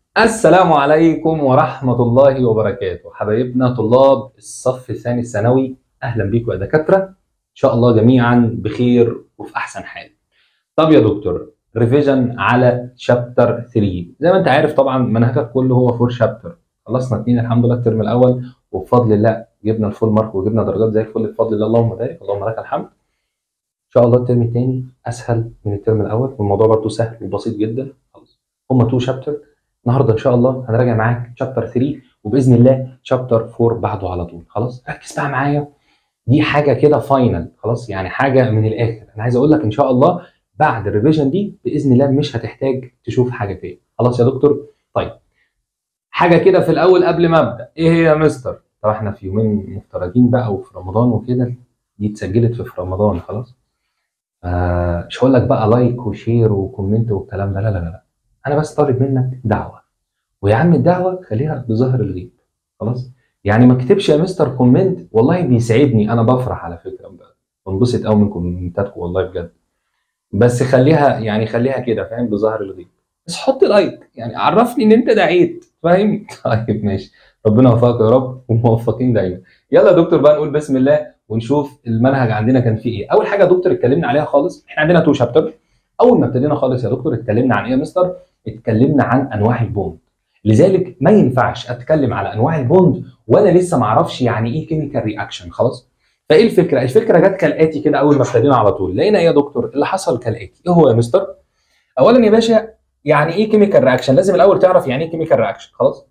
السلام عليكم ورحمة الله وبركاته، حبايبنا طلاب الصف الثاني الثانوي. أهلا بيكم يا دكاترة، إن شاء الله جميعا بخير وفي أحسن حال. طب يا دكتور، ريفيجن على شابتر 3. زي ما أنت عارف طبعا منهجك كله هو 4 شابتر. خلصنا 2 الحمد لله الترم الأول، وبفضل الله جبنا الفول مارك وجبنا درجات زي الفل بفضل الله، اللهم بارك، اللهم لك الحمد. إن شاء الله الترم الثاني أسهل من الترم الأول، والموضوع برضه سهل وبسيط جدا. خلاص، هما 2 شابتر. النهارده ان شاء الله هنراجع معاك شابتر 3، وباذن الله شابتر 4 بعده على طول. خلاص ركز بقى معايا، دي حاجه كده فاينل، خلاص يعني حاجه من الاخر. انا عايز اقول لك ان شاء الله بعد الريفيجن دي باذن الله مش هتحتاج تشوف حاجه تاني. خلاص يا دكتور؟ طيب، حاجه كده في الاول قبل ما ابدا، ايه هي يا مستر؟ طب احنا في يومين مفترجين بقى وفي رمضان وكده، دي اتسجلت في رمضان خلاص. مش هقول لك بقى لايك وشير وكومنت والكلام ده، لا لا لا، انا بس طالب منك دعوه، ويا عم الدعوه خليها بظهر الغيب. خلاص، يعني ما اكتبش يا مستر كومنت، والله بيسعدني، انا بفرح على فكره، بنبسط قوي من كومنتاتكم والله بجد، بس خليها يعني خليها كده فاهم، بظهر الغيب. بس حط لايك يعني عرفني ان انت دعيت، فاهم؟ طيب ماشي، ربنا يوفقك يا رب وموفقين دايما. يلا يا دكتور بقى نقول بسم الله ونشوف المنهج عندنا كان فيه ايه. اول حاجه يا دكتور اتكلمنا عليها خالص، احنا عندنا 2 شابتر. اول ما ابتدينا خالص يا دكتور اتكلمنا عن ايه يا مستر؟ اتكلمنا عن انواع البوند. لذلك ما ينفعش اتكلم على انواع البوند وانا لسه ما اعرفش يعني ايه كيميكال رياكشن. خلاص، فايه الفكره؟ الفكره جت كالاتي كده، اول ما ابتدينا على طول لقينا ايه يا دكتور؟ اللي حصل كالاتي. ايه هو يا مستر؟ اولا يا باشا، يعني ايه كيميكال رياكشن؟ لازم الاول تعرف يعني ايه كيميكال رياكشن. خلاص،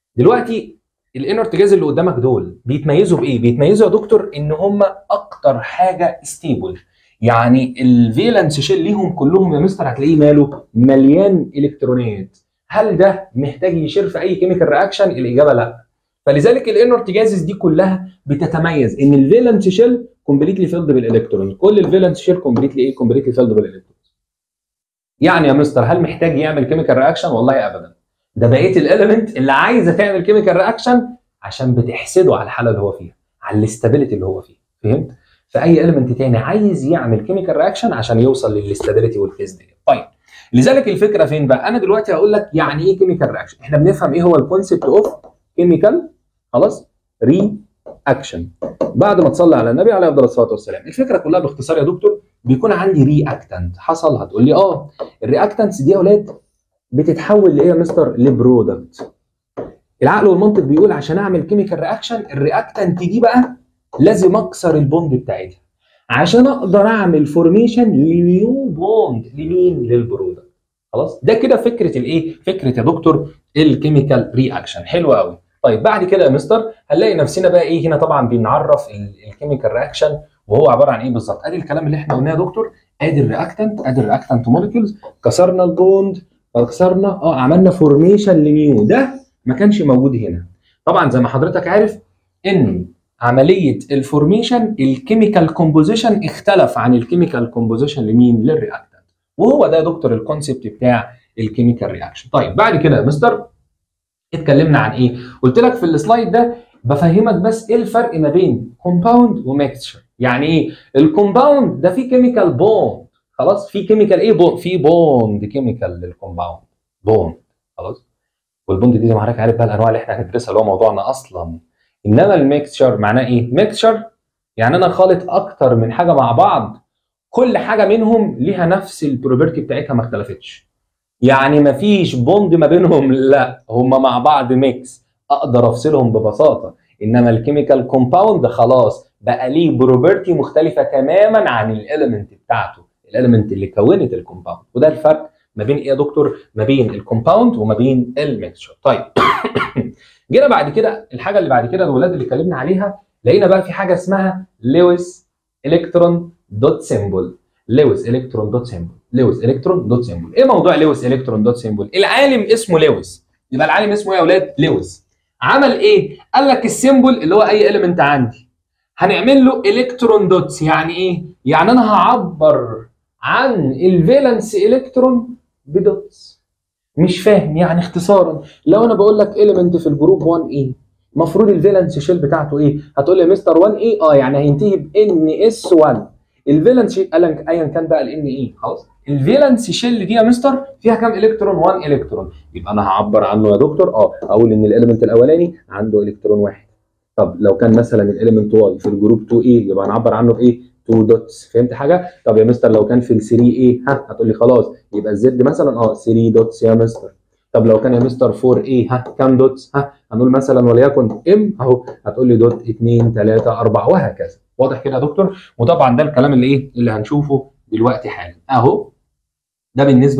دلوقتي الانرت جاز اللي قدامك دول بيتميزوا بايه؟ بيتميزوا يا دكتور ان هم اكتر حاجه ستيبل، يعني الفالنس شيل ليهم كلهم يا مستر هتلاقيه ماله؟ مليان الكترونات. هل ده محتاج يشير في اي كيميكال رياكشن؟ الاجابه لا. فلذلك الانرت جازز دي كلها بتتميز ان الفالنس شيل كومبليتلي فيلد بالالكترون، كل الفالنس شيل كومبليتلي ايه؟ كومبليتلي فيلد بالالكترون. يعني يا مستر هل محتاج يعمل كيميكال رياكشن؟ والله ابدا. ده بقيه الاليمنت اللي عايزه تعمل كيميكال رياكشن عشان بتحسده على الحاله اللي هو فيها، على الاستابيليتي اللي هو فيها، فهمت؟ فاي اليمنت تاني عايز يعمل كيميكال رياكشن عشان يوصل للاستابيليتي والفيز دي. طيب، لذلك الفكره فين بقى؟ انا دلوقتي هقول لك يعني ايه كيميكال رياكشن. احنا بنفهم ايه هو الكونسيبت اوف كيميكال، خلاص، ري اكشن. بعد ما تصلي على النبي عليه افضل الصلاه والسلام، الفكره كلها باختصار يا دكتور، بيكون عندي رياكتنت حصل. هتقول لي الرياكتنتس دي يا اولاد بتتحول لايه يا مستر؟ لبرودكت. العقل والمنطق بيقول عشان اعمل كيميكال رياكشن الرياكتنت دي بقى لازم اكسر البوند بتاعتها عشان اقدر اعمل فورميشن لنيو بوند. لمين؟ للبرودكت. خلاص، ده كده فكره الايه؟ فكره يا دكتور الكيميكال رياكشن. حلو قوي. طيب بعد كده يا مستر هنلاقي نفسنا بقى ايه؟ هنا طبعا بنعرف الكيميكال رياكشن وهو عباره عن ايه بالظبط. ادي الكلام اللي احنا قلناه يا دكتور، ادي الرياكتنت موليكيولز، كسرنا البوند، كسرنا عملنا فورميشن لنيو. ده ما كانش موجود هنا. طبعا زي ما حضرتك عارف ان عمليه الفورميشن الكيميكال كومبوزيشن اختلف عن الكيميكال كومبوزيشن لمين؟ للرياكتنت. وهو ده يا دكتور الكونسيبت بتاع الكيميكال رياكشن. طيب بعد كده يا مستر اتكلمنا عن ايه؟ قلت لك في السلايد ده بفهمك بس ايه الفرق ما بين كومباوند وميكستشر. يعني ايه؟ الكومباوند ده فيه كيميكال بوند، خلاص، في كيميكال ايه؟ بوند، في بوند كيميكال للكومباوند، بوند. خلاص، والبوند دي زي ما حضرتك عارف بقى الانواع اللي احنا هندرسها اللي هو موضوعنا اصلا. انما الميكستشر معناه ايه؟ ميكستشر يعني انا خالط اكتر من حاجه مع بعض، كل حاجه منهم ليها نفس البروبرتي بتاعتها ما اختلفتش، يعني مفيش بوند ما بينهم، لا هم مع بعض ميكس، اقدر افصلهم ببساطه. انما الكيميكال كومباوند خلاص بقى ليه بروبرتي مختلفه تماما عن الاليمنت بتاعته، الاليمنت اللي كونت الكومباوند. وده الفرق ما بين ايه يا دكتور؟ ما بين الكومباوند وما بين الميكسشر. طيب جينا بعد كده الحاجه اللي بعد كده الولاد اللي اتكلمنا عليها، لقينا بقى في حاجه اسمها لويس الكترون دوت سيمبل. لويس الكترون دوت سيمبل، لويس الكترون دوت سيمبل. ايه موضوع لويس الكترون دوت سيمبل؟ العالم اسمه لويس، يبقى العالم اسمه ايه يا اولاد؟ لويس. عمل ايه؟ قال لك السيمبل اللي هو اي اليمنت عندي هنعمل له الكترون دوتس. يعني ايه؟ يعني انا هعبر عن الفالنس الكترون بدوتس. مش فاهم يعني؟ اختصارا لو انا بقول لك اليمنت في الجروب 1 ايه، المفروض الفالنس شيل بتاعته ايه؟ هتقول لي يا مستر 1 ايه؟ يعني هينتهي بان اس 1. الفالنس شيل ايا كان بقى الان ايه خلاص. الفالنس شيل دي يا مستر فيها كام الكترون؟ 1 الكترون. يبقى انا هعبر عنه يا دكتور اقول ان الاليمنت الاولاني عنده الكترون واحد. طب لو كان مثلا الاليمنت واي في الجروب 2 ايه يبقى هنعبر عنه بايه؟ 2 دوتس. فهمت حاجه؟ طب يا مستر لو كان في ال 3 ايه هتقول لي خلاص يبقى الزد مثلا 3 دوتس يا مستر. طب لو كان يا مستر 4 ايه كام دوتس؟ هنقول مثلا وليكن ام اهو هتقول لي دوت 2 3 4 وهكذا. واضح كده يا دكتور؟ وطبعا ده الكلام اللي هنشوفه دلوقتي حالا اهو. ده بالنسبه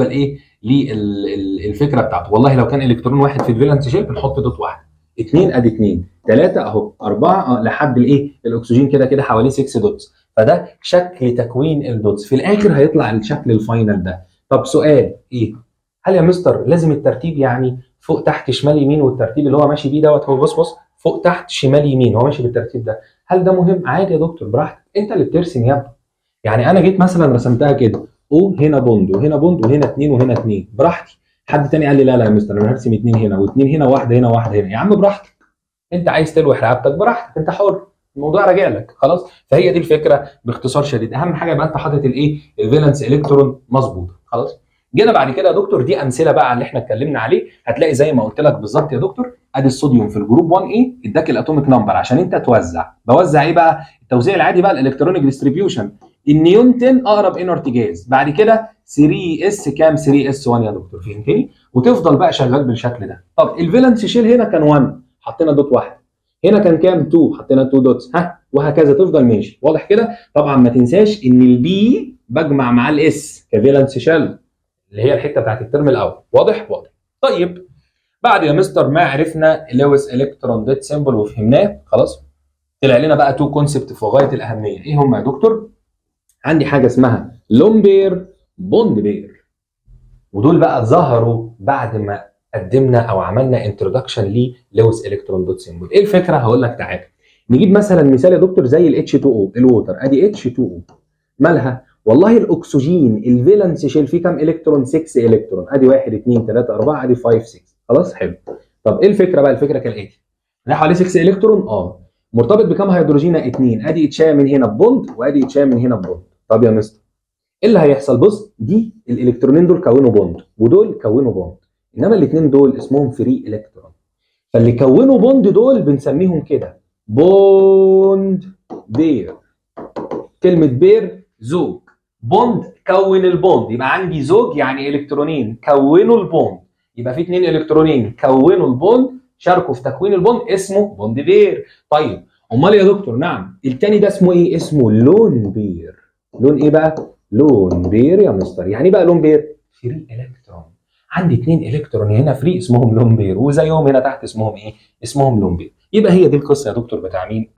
للفكره بتاعته. والله لو كان الكترون واحد في الفالنس شيل بنحط دوت واحد، 2 ادي 2 3 اهو 4 لحد الاكسجين كده كده حواليه 6 دوتس. فده شكل تكوين الدوتس. في الاخر هيطلع الشكل الفاينل ده. طب سؤال ايه؟ هل يا مستر لازم الترتيب يعني فوق تحت شمال يمين والترتيب اللي هو ماشي بيه دوت هو بص فوق تحت شمال يمين هو ماشي بالترتيب ده؟ هل ده مهم؟ عادي يا دكتور براحتك، انت اللي بترسم يا ابني. يعني انا جيت مثلا رسمتها كده او هنا بوند وهنا بوند وهنا 2 وهنا 2 براحتي. حد تاني قال لي لا يا مستر انا هرسم 2 هنا و2 هنا واحده هنا واحده هنا. يا عم براحتك، انت عايز تلوح رقبتك براحتك، انت حر، الموضوع راجع لك خلاص. فهي دي الفكره باختصار شديد. اهم حاجه يبقى انت حاطط الفالنس الكترون مظبوط خلاص. جينا بعد كده يا دكتور دي امثله بقى على اللي احنا اتكلمنا عليه. هتلاقي زي ما قلت لك بالظبط يا دكتور ادي الصوديوم في الجروب 1 ايه اداك الاتوميك نمبر عشان انت توزع. بوزع ايه بقى؟ التوزيع العادي بقى الالكترونيك ديستريبيوشن. النيون 10 اقرب انرت جاز. بعد كده 3 اس كام؟ 3 اس 1 يا دكتور. فهمتني؟ وتفضل بقى شغال بالشكل ده. طب الفالنس شيل هنا كان 1 حطينا دوت واحد، هنا كان كام؟ 2 حطينا 2 دوتس وهكذا تفضل ماشي. واضح كده؟ طبعا ما تنساش ان البي بجمع مع الاس كفالنس شيل اللي هي الحته بتاعت الترم الاول. واضح؟ واضح. طيب بعد يا مستر ما عرفنا لويس الكترون ديت سيمبل وفهمناه خلاص، طلع لنا بقى تو كونسبت في غايه الاهميه. ايه هم يا دكتور؟ عندي حاجه اسمها لون بير بوند بير، ودول بقى ظهروا بعد ما قدمنا او عملنا انترودكشن للويس الكترون دوت سيمبل. ايه الفكره؟ هقول لك تعالى نجيب مثلا مثال يا دكتور زي ال H2O الووتر. ادي H2O مالها؟ والله الاكسجين الفالنس شيل فيه كام الكترون؟ 6 الكترون. ادي 1 2 3 4 ادي 5 6 خلاص حلو. طب ايه الفكره بقى؟ الفكره كالاتي، ده حوالي 6 الكترون مرتبط بكام هيدروجينه؟ 2. ادي اتشال من هنا ببوند وادي اتشال من هنا ببوند. طب يا مستر ايه اللي هيحصل؟ بص دي الالكترونين دول كونوا بوند ودول كونوا بوند، انما الاثنين دول اسمهم فري الكترون. فاللي كونوا بوند دول بنسميهم كده بوند بير. كلمه بير زوج، بوند كون البوند. يبقى عندي زوج يعني الكترونين كونوا البوند، يبقى في 2 الكترونين كونوا البوند شاركوا في تكوين البوند اسمه بوند بير. طيب امال يا دكتور نعم الثاني ده اسمه ايه؟ اسمه لون بير. لون ايه بقى؟ لون بير يا مستر. يعني بقى لون بير؟ فري الكترون. عندي 2 الكترون هنا فري اسمهم لون بير وزيهم هنا تحت اسمهم ايه؟ اسمهم لون بير. يبقى هي دي القصه يا دكتور بتاع مين؟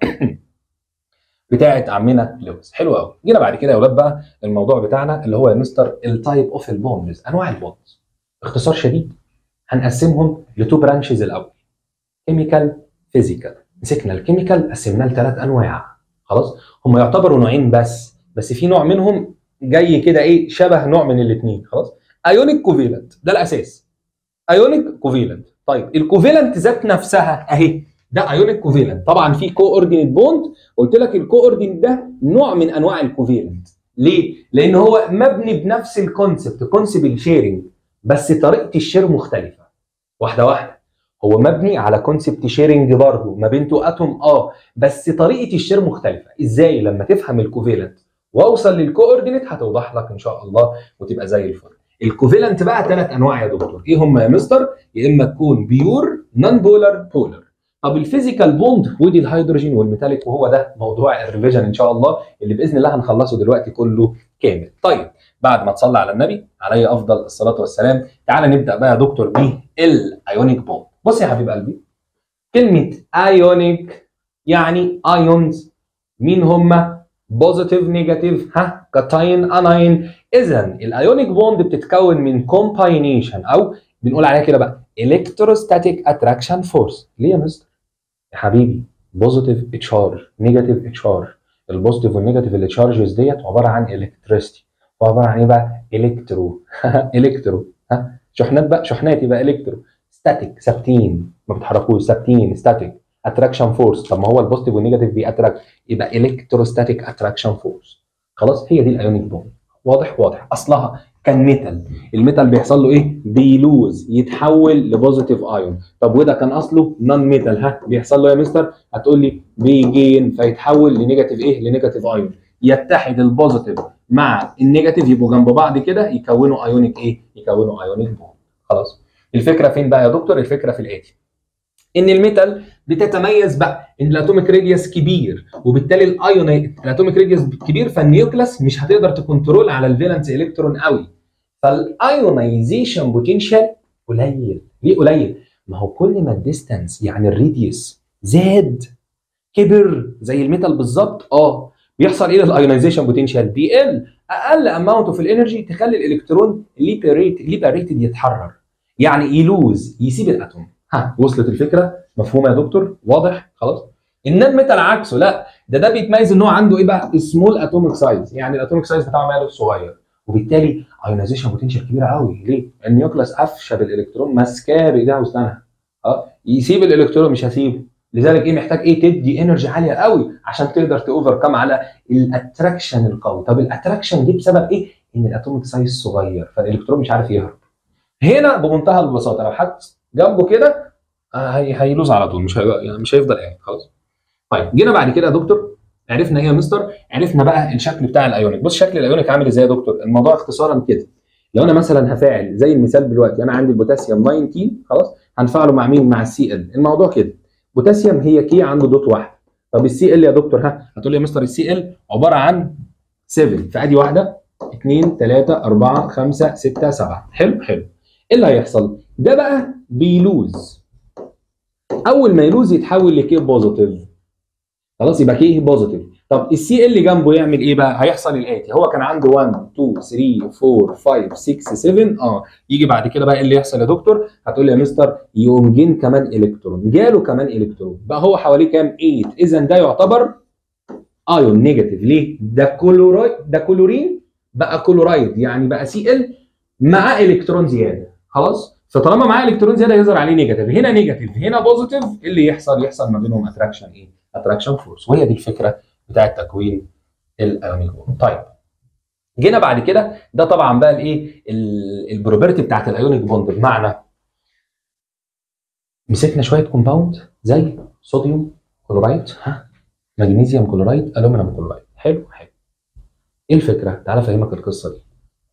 بتاعت عمنا لويس. حلو قوي. جينا بعد كده يا اولاد بقى الموضوع بتاعنا اللي هو يا مستر التايب اوف البوندز، انواع البوندز. باختصار شديد هنقسمهم لتو برانشز. الاول كيميكال فيزيكال. مسكنا الكيميكال قسمناه لثلاث انواع خلاص. هم يعتبروا نوعين بس في نوع منهم جاي كده ايه شبه نوع من الاثنين خلاص. ايونيك كوفيلنت ده الاساس. ايونيك كوفيلنت. طيب الكوفيلنت ذات نفسها اهي ده ايونيك كوفيلنت. طبعا في كو اوردينيت بوند، قلت لك الكو اوردينيت ده نوع من انواع الكوفيلنت. ليه؟ لان هو مبني بنفس الكونسبت كونسبت الشيرنج بس طريقه الشير مختلفه. واحده واحده. هو مبني على كونسبت شيرنج برضه ما بين تو اتوم بس طريقه الشير مختلفه. ازاي؟ لما تفهم الكوفيلنت واوصل للكوردينيت هتوضح لك ان شاء الله وتبقى زي الفل. الكوفيلنت بقى ثلاث انواع يا دكتور. ايه هم يا مستر؟ يا اما تكون بيور نون بولر بولر. طب الفيزيكال بوند ودي الهيدروجين والميتاليك، وهو ده موضوع الريفيجن ان شاء الله اللي باذن الله هنخلصه دلوقتي كله كامل. طيب بعد ما تصلي على النبي عليه افضل الصلاه والسلام تعالى نبدا بقى يا دكتور بالايونيك بوند. بص يا حبيب قلبي كلمه ايونيك يعني ايونز. مين هم؟ بوزيتيف نيجاتيف كاتاين اناين. اذا الايونيك بوند بتتكون من كومباينيشن او بنقول عليها كده بقى الكتروستاتيك اتراكشن فورس. ليه يا مستر؟ يا حبيبي بوزيتيف تشارج نيجاتيف تشارج. البوزيتيف والنيجاتيف اللي تشارجز ديت عباره عن الكتريستي. وعباره عن ايه بقى؟ الكترو الكترو شحنات بقى، شحنات يبقى الكترو. ستاتيك ثابتين ما بيتحركوش، ثابتين ستاتيك. اتراكشن فورس، طب ما هو البوزيتيف والنيجاتيف بيأتراكت يبقى الكتروستاتيك اتراكشن فورس. خلاص هي دي الايونيك بوند. واضح واضح. اصلها كان ميتال، الميتال بيحصل له ايه؟ بيلوز، يتحول لبوزيتيف ايون. طب وده كان اصله نون ميتال، ها بيحصل له يا مستر؟ هتقول لي بيجين، فيتحول لنيجاتيف ايه؟ لنيجاتيف ايون. يتحد البوزيتيف مع النيجاتيف يبقوا جنب بعض كده يكونوا ايونيك ايه؟ يكونوا ايونيك بوند. خلاص. الفكره فين بقى يا دكتور؟ الفكره في الاتي، ان الميتال بتتميز بقى ان الاتوميك راديوس كبير، وبالتالي الاتوميك راديوس كبير، فالنيوكلاس مش هتقدر تكنترول على الفالنس الكترون قوي، فالايونايزيشن بوتنشال قليل. ليه قليل؟ ما هو كل ما الديستانس يعني الراديوس زاد كبر زي الميتال بالظبط، بيحصل ايه للايونايزيشن بوتنشال؟ بيقل. اقل اماونت اوف الانرجي تخلي الالكترون ليبريتد يتحرر، يعني يلوز، يسيب الاتوم. وصلت الفكره؟ مفهومه يا دكتور؟ واضح؟ خلاص. النون ميتال عكسه، لا ده بيتميز ان هو عنده ايه بقى؟ سمول اتوميك سايز، يعني الاتوميك سايز بتاعه ماله صغير، وبالتالي ايونايزيشن بوتنشال كبيره قوي. ليه؟ النيوكلاس قفشه بالالكترون، ماسكاه بايديها واسنانها، يسيب الالكترون مش هسيبه. لذلك ايه محتاج ايه؟ تدي انرجي عاليه قوي عشان تقدر تاوفركم على الاتراكشن القوي. طب الاتراكشن دي بسبب ايه؟ ان الاتوميك سايز صغير، فالالكترون مش عارف يهرب. هنا بمنتهى البساطه لو حد جنبه كده هيلوز على طول، مش هيفضل قاعد. خلاص. طيب جينا بعد كده يا دكتور، عرفنا ايه يا مستر؟ عرفنا بقى الشكل بتاع الايونيك. بص شكل الايونيك عامل ازاي يا دكتور؟ الموضوع اختصارا كده، لو انا مثلا هفاعل زي المثال دلوقتي، انا عندي البوتاسيوم 19 خلاص، هنفعله مع مين؟ مع السي ال. الموضوع كده، بوتاسيوم هي كي عنده دوت واحد. طب السي ال يا دكتور، هتقول لي يا مستر السي ال عباره عن 7، فادي واحده 2 3 4 5 6 7. حلو حلو. ايه اللي هيحصل؟ ده بقى بيلوز، اول ما يلوز يتحول لكي بوزيتيف. خلاص يبقى كي بوزيتيف. طب السي اللي جنبه يعمل ايه بقى؟ هيحصل الاتي، هو كان عنده 1 2 3 4 5 6 7 يجي بعد كده بقى ايه اللي يحصل يا دكتور؟ هتقول لي يا مستر يقوم جين كمان الكترون، جاله كمان الكترون، بقى هو حواليه كام؟ 8. اذا ده يعتبر ايون نيجاتيف. ليه؟ ده كلورايد، ده كلورين بقى كلورايد، يعني بقى سي ال مع الكترون زياده. خلاص. فطالما معاه الكترون زياده يظهر عليه نيجاتيف، هنا نيجاتيف هنا بوزيتيف، ايه اللي يحصل؟ يحصل ما بينهم اتراكشن ايه؟ اتراكشن فورس. وهي دي الفكره بتاعه تكوين الايونيك بوند. طيب جينا بعد كده، ده طبعا بقى الايه؟ البروبرتي بتاعه الايونيك بوند، بمعنى مسكنا شويه كومباوند زي صوديوم كلورايد، مغنيسيوم كلورايد، الومنيوم كلورايد. حلو حلو. ايه الفكره؟ تعالى افهمك القصه دي.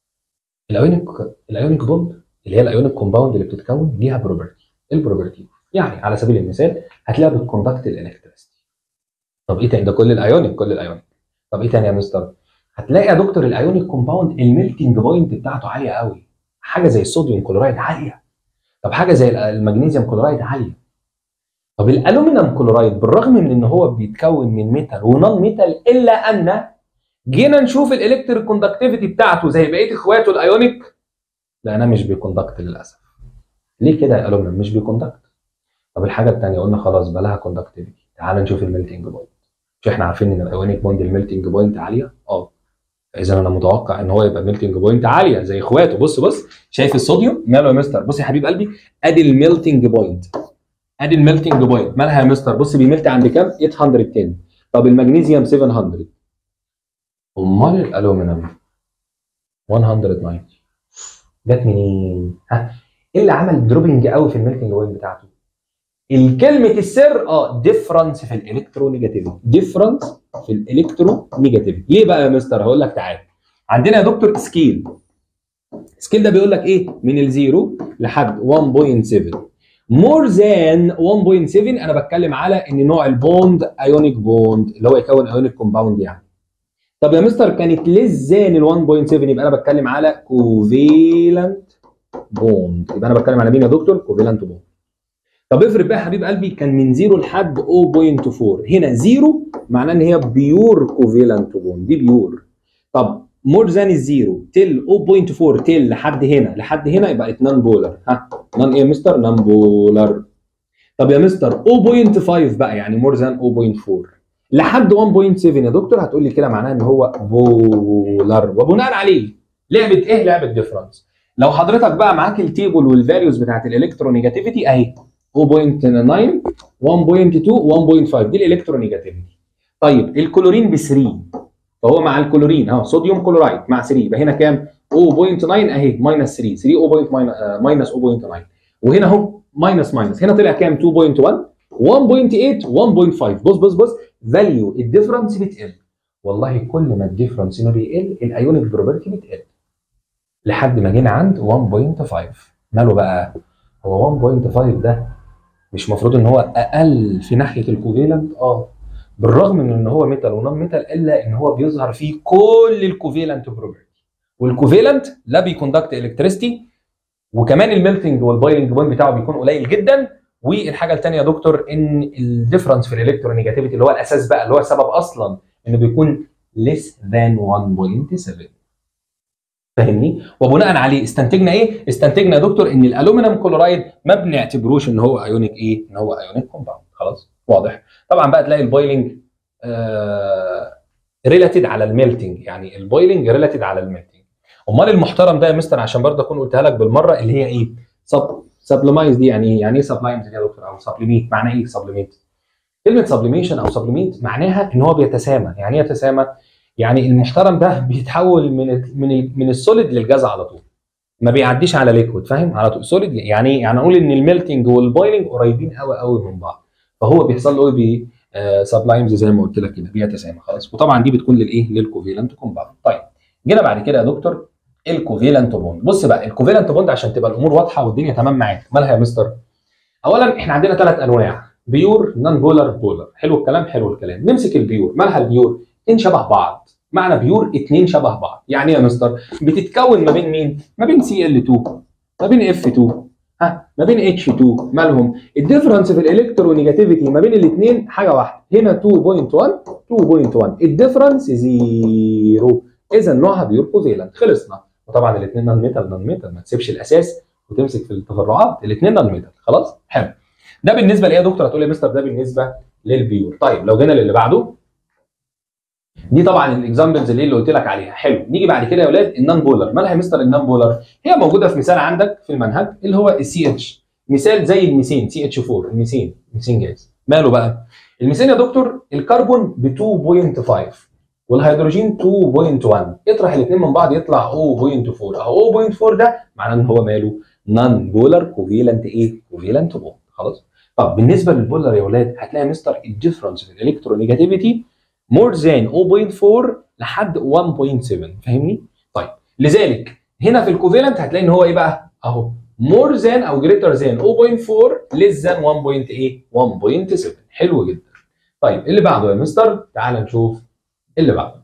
الايونيك بوند اللي هي الايونيك كومباوند اللي بتتكون ليها بروبرتي. البروبرتي يعني على سبيل المثال هتلاقيها بتكوندكت الالكتريستي. طب ايه تاني؟ ده كل الايونيك، كل الايونيك. طب ايه تاني يا مستر؟ هتلاقي يا دكتور الايونيك كومباوند الميلتنج بوينت بتاعته عاليه قوي، حاجه زي الصوديوم كلورايد عاليه، طب حاجه زي المغنيسيوم كلورايد عاليه. طب الالومنيوم كلورايد بالرغم من ان هو بيتكون من ميتال ونون ميتال، الا ان جينا نشوف الالكتريك كوندكتيفيتي بتاعته زي بقيه اخواته الايونيك، لقيناه مش بيكوندكت للاسف. ليه كده يا الومنيوم مش بيكوندكت؟ طب الحاجه الثانيه قلنا خلاص بلاها كوندكتيفيتي، تعال نشوف الميلتنج بوينت. مش احنا عارفين ان الايونيك بوند الميلتنج بوينت عاليه؟ اذا انا متوقع ان هو يبقى ميلتنج بوينت عاليه زي اخواته. بص شايف الصوديوم ماله يا مستر؟ بص يا حبيب قلبي، ادي الميلتنج بوينت، ادي الميلتنج بوينت مالها يا مستر؟ بص بيميلت عند كام؟ 810. طب المغنيسيوم 700. امال الالومنيوم 190 جت منين؟ ايه اللي عمل دروبنج قوي في الميلتنج بوينت بتاعته؟ الكلمه السر ديفرنس في الالكترونيجاتيفيتي. ديفرنس في الالكترونيجاتيفيتي. ليه بقى يا مستر؟ هقول لك تعالى. عندنا يا دكتور سكيل ده بيقول لك ايه؟ من الزيرو لحد 1.7. مور ذان 1.7 انا بتكلم على ان نوع البوند ايونيك بوند اللي هو يكون ايونيك كومباوند يعني. طب يا مستر كانت ليس ذان ال 1.7 يبقى انا بتكلم على كوفيلنت بوند. يبقى انا بتكلم على مين يا دكتور؟ كوفيلنت بوند. طب افرض بقى يا حبيب قلبي كان من 0 لحد 0.4، هنا 0 معناه ان هي بيور كوفيلنت بوند، دي بيور. طب مور ذان الزيرو تل 0.4 تل لحد هنا يبقى نون بولر. نون ايه يا مستر؟ نون بولر. طب يا مستر 0.5 بقى يعني مور ذان 0.4 لحد 1.7 يا دكتور، هتقول لي كده معناه ان هو بولر. وبناء عليه لعبه ايه؟ لعبه ديفرنس. لو حضرتك بقى معاك التيبل والفاليوز بتاعت الالكترونيجاتيفيتي اهي 0.9 1.2 1.5 دي الالكترونيجاتيفيتي. طيب الكلورين ب 3 فهو مع الكلورين اهو صوديوم كلورايد مع 3 يبقى هنا كام؟ 0.9 اهي ماينس 3 ماينس 0.9 وهنا اهو ماينس هنا طلع كام؟ 2.1 1.8 1.5 بص فاليو الديفرنس بتقل. والله كل ما الديفرنس هنا بيقل الايونيك بروبرتي بتقل لحد ما جينا عند 1.5. ماله بقى؟ هو 1.5 ده مش المفروض ان هو اقل في ناحيه الكوفيلنت؟ بالرغم من ان هو ميتال ونون ميتال الا ان هو بيظهر فيه كل الكوفيلنت بروبرتي، والكوفيلنت لا بيكوندكت الكتريستي، وكمان الميلتنج والبايلنج بوينت بتاعه بيكون قليل جدا. والحاجه الثانيه يا دكتور ان الديفرنس في الالكترونيجاتيفيتي اللي هو الاساس بقى اللي هو السبب اصلا انه بيكون less than 1.7. فاهمني؟ وبناء عليه استنتجنا ايه؟ استنتجنا يا دكتور ان الالومنيوم كلورايد ما بنعتبروش ان هو ايونيك ايه؟ ان هو ايونيك كومباوند. خلاص؟ واضح؟ طبعا بقى تلاقي البويلنج ريلاتد على الميلتنج، يعني البويلنج ريلاتد على الميلتنج. امال المحترم ده يا مستر عشان برضه اكون قلتها لك بالمره اللي هي ايه؟ سبلمايز دي يعني ايه؟ يعني ايه سبلايمز دي يا دكتور؟ او سبليميت معناها ايه سبليميت؟ كلمه سبليميشن او سبليميت معناها ان هو بيتسامى. يعني ايه يتسامى؟ يعني المحترم ده بيتحول من السوليد للجاز على طول، ما بيعديش على ليكويد، فاهم؟ على طول سوليد. يعني اقول ان الميلتنج والبويلنج قريبين قوي من بعض، فهو بيحصل له ايه؟ سبلايمز زي ما قلت لك كده، بيتسامى. خلاص؟ وطبعا دي بتكون للايه؟ للكوفيلنت كومباوند. طيب جينا بعد كده يا دكتور الكوفيلنت بوند. بص بقى الكوفيلنت بوند عشان تبقى الامور واضحه والدنيا تمام معاك، مالها يا مستر؟ اولا احنا عندنا 3 انواع، بيور نون بولر بولر. حلو الكلام، حلو الكلام. نمسك البيور. مالها البيور؟ 2 شبه بعض. معنى بيور 2 شبه بعض. يعني ايه يا مستر؟ بتتكون ما بين مين؟ ما بين Cl2 ما بين F2 ما بين H2. مالهم؟ الديفرنس في الالكترونيجاتيفيتي ما بين الاثنين حاجه واحده، هنا 2.1 الديفرنس زيرو، اذا نوعها بيور كوفيلنت. خلصنا. وطبعا الاثنين نون ميتال ما تسيبش الاساس وتمسك في التفرعات، الاثنين نون ميتال. خلاص؟ حلو. ده بالنسبه لايه يا دكتور؟ هتقول لي يا مستر ده بالنسبه للبيور. طيب لو جينا للي بعده، دي طبعا الاكزامبلز اللي قلت لك عليها. حلو. نيجي بعد كده يا اولاد النون بولر. مالها يا مستر النون بولر؟ هي موجوده في مثال عندك في المنهج اللي هو السي اتش، مثال زي الميثين سي اتش 4 الميثين جاز. ماله بقى؟ الميثين يا دكتور الكربون ب 2.5 والهيدروجين 2.1، اطرح الاثنين من بعض يطلع 0.4. اهو 0.4 ده معناه ان هو ماله؟ نون بولر كوفيلنت ايه؟ كوفيلنت بوند. خلاص؟ طب بالنسبه للبولر يا اولاد هتلاقي مستر الديفرنس في الالكترونيجاتيفيتي مور ذان 0.4 لحد 1.7. فاهمني؟ طيب لذلك هنا في الكوفيلنت هتلاقي ان هو ايه بقى؟ اهو مور ذان او جريتر ذان 0.4 ليس ذان 1.7. حلو جدا. طيب اللي بعده يا مستر تعال نشوف اللي بعده.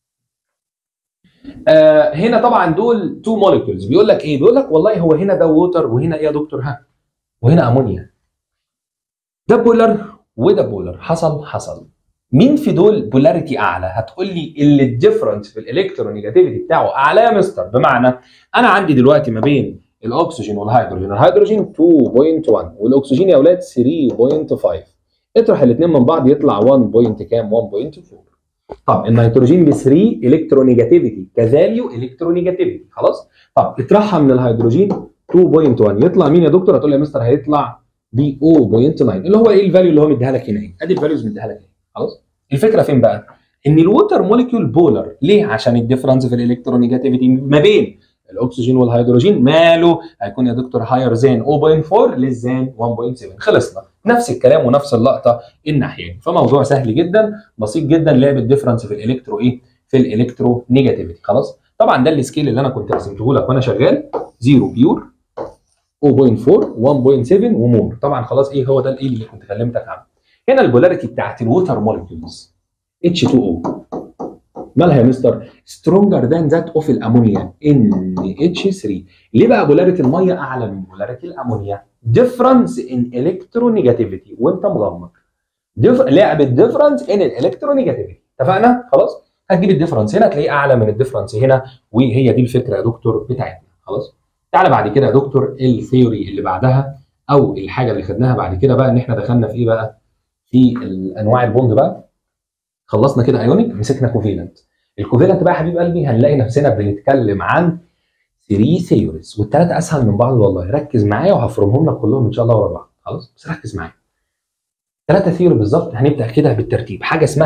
هنا طبعا دول 2 موليكيولز. بيقول لك ايه؟ بيقول لك والله هو هنا ده ووتر وهنا ايه يا دكتور؟ وهنا امونيا. ده بولر وده بولر. حصل مين في دول بولاريتي اعلى؟ هتقول لي اللي الديفرنس في الالكترونيجاتيفيتي بتاعه اعلى يا مستر. بمعنى انا عندي دلوقتي ما بين الاكسجين والهيدروجين، الهيدروجين 2.1 والاكسجين يا اولاد 3.5، اطرح الاثنين من بعض يطلع 1. كام؟ 1.4. طب النيتروجين ب 3 الكترونيجاتيفيتي كفاليو الكترونيجاتيفيتي. خلاص؟ طب اطرحها من الهيدروجين 2.1 يطلع مين يا دكتور؟ هتقول لي يا مستر هيطلع ب 0.9 اللي هو ايه الفاليو اللي هو مديها لك هنا اهي. ادي الفاليوز مديها لك اهي. خلاص؟ الفكره فين بقى؟ ان الووتر موليكيول بولر. ليه؟ عشان الديفرنس في الالكترونيجاتيفيتي ما بين الاكسجين والهيدروجين ماله؟ هيكون يا دكتور هاير ذان 0.4 ليس ذان 1.7. خلصنا. نفس الكلام ونفس اللقطه الناحيين. فموضوع سهل جدا بسيط جدا، لعب الديفرنس في الالكترو ايه؟ في الالكترونيجاتيفيتي. خلاص؟ طبعا ده السكيل اللي انا كنت رسمته لك وانا شغال 0 بيور 0.4 1.7 ومور. طبعا خلاص ايه هو ده الايه اللي كنت كلمتك عنه. هنا البولاريتي بتاعت الووتر موليكيولز H2O مالها يا مستر؟ سترونجر ذان ذات اوف الامونيا NH3. ليه بقى بولاريتي الميه اعلى من بولاريتي الامونيا؟ ديفرنس ان الكترونيجاتيفيتي وانت مغمض. لعب الديفرنس ان الالكترونيجاتيفيتي. اتفقنا؟ خلاص؟ هتجيب الديفرنس هنا تلاقيه اعلى من الديفرنس هنا، وهي دي الفكره يا دكتور بتاعتنا. خلاص؟ تعالى بعد كده يا دكتور الثيوري اللي بعدها او الحاجه اللي خدناها بعد كده بقى ان احنا دخلنا في ايه بقى؟ في الانواع البوند بقى. خلصنا كده ايونيك، مسكنا كوفيلنت. الكوفيلنت بقى يا حبيب قلبي هنلاقي نفسنا بنتكلم عن 3 ثيوريز والثلاثه اسهل من بعض والله. ركز معايا وهفرمهم لك كلهم ان شاء الله ورا بعض. خلاص؟ بس ركز معايا. 3 ثيوري بالظبط. هنبدا كده بالترتيب. حاجه اسمها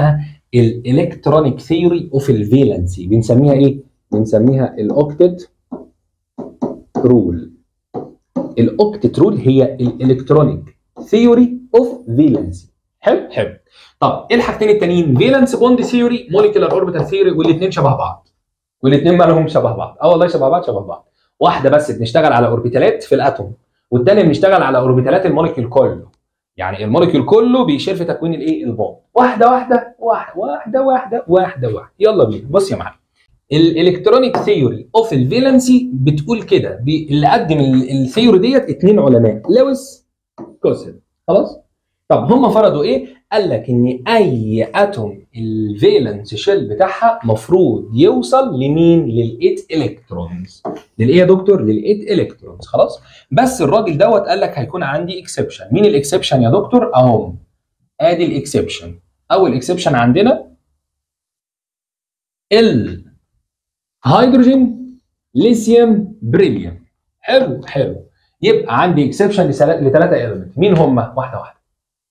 الالكترونيك ثيوري اوف الفالنسي. بنسميها ايه؟ بنسميها الاوكتت رول. الاوكتت رول هي الالكترونيك ثيوري اوف فالنسي. حلو حلو. طب ايه الحاجتين التانيين؟ فالنس بوند ثيوري، موليكولار اوربيتال ثيوري، والاثنين شبه بعض. والاثنين ما لهمش شبه بعض. والله شبه بعض شبه بعض. واحده بس بنشتغل على اوربيتالات في الاتوم، والثانيه بنشتغل على اوربيتالات الموليكيول كله. يعني الموليكيول كله بيشير في تكوين الايه؟ البوند. واحده واحده واحده واحده واحده واحده واحده. يلا بينا. بص يا معلم، الالكترونيك ثيوري اوف الفالنسي بتقول كده، اللي قدم الثيوري ديت اثنين علماء، لويس كوسل. خلاص؟ طب هم فرضوا ايه؟ قال لك ان اي اتوم الفالنس شيل بتاعها مفروض يوصل لمين؟ لل8 الكترونز. للايه يا دكتور؟ لل8 الكترونز. خلاص؟ بس الراجل دوت قال لك هيكون عندي اكسبشن. مين الاكسبشن يا دكتور؟ اهو ادي الاكسبشن. اول اكسبشن عندنا الهيدروجين ليثيوم بريليوم. حلو حلو. يبقى عندي اكسبشن لثلاثه ايلمنت. مين هم؟ واحده واحده.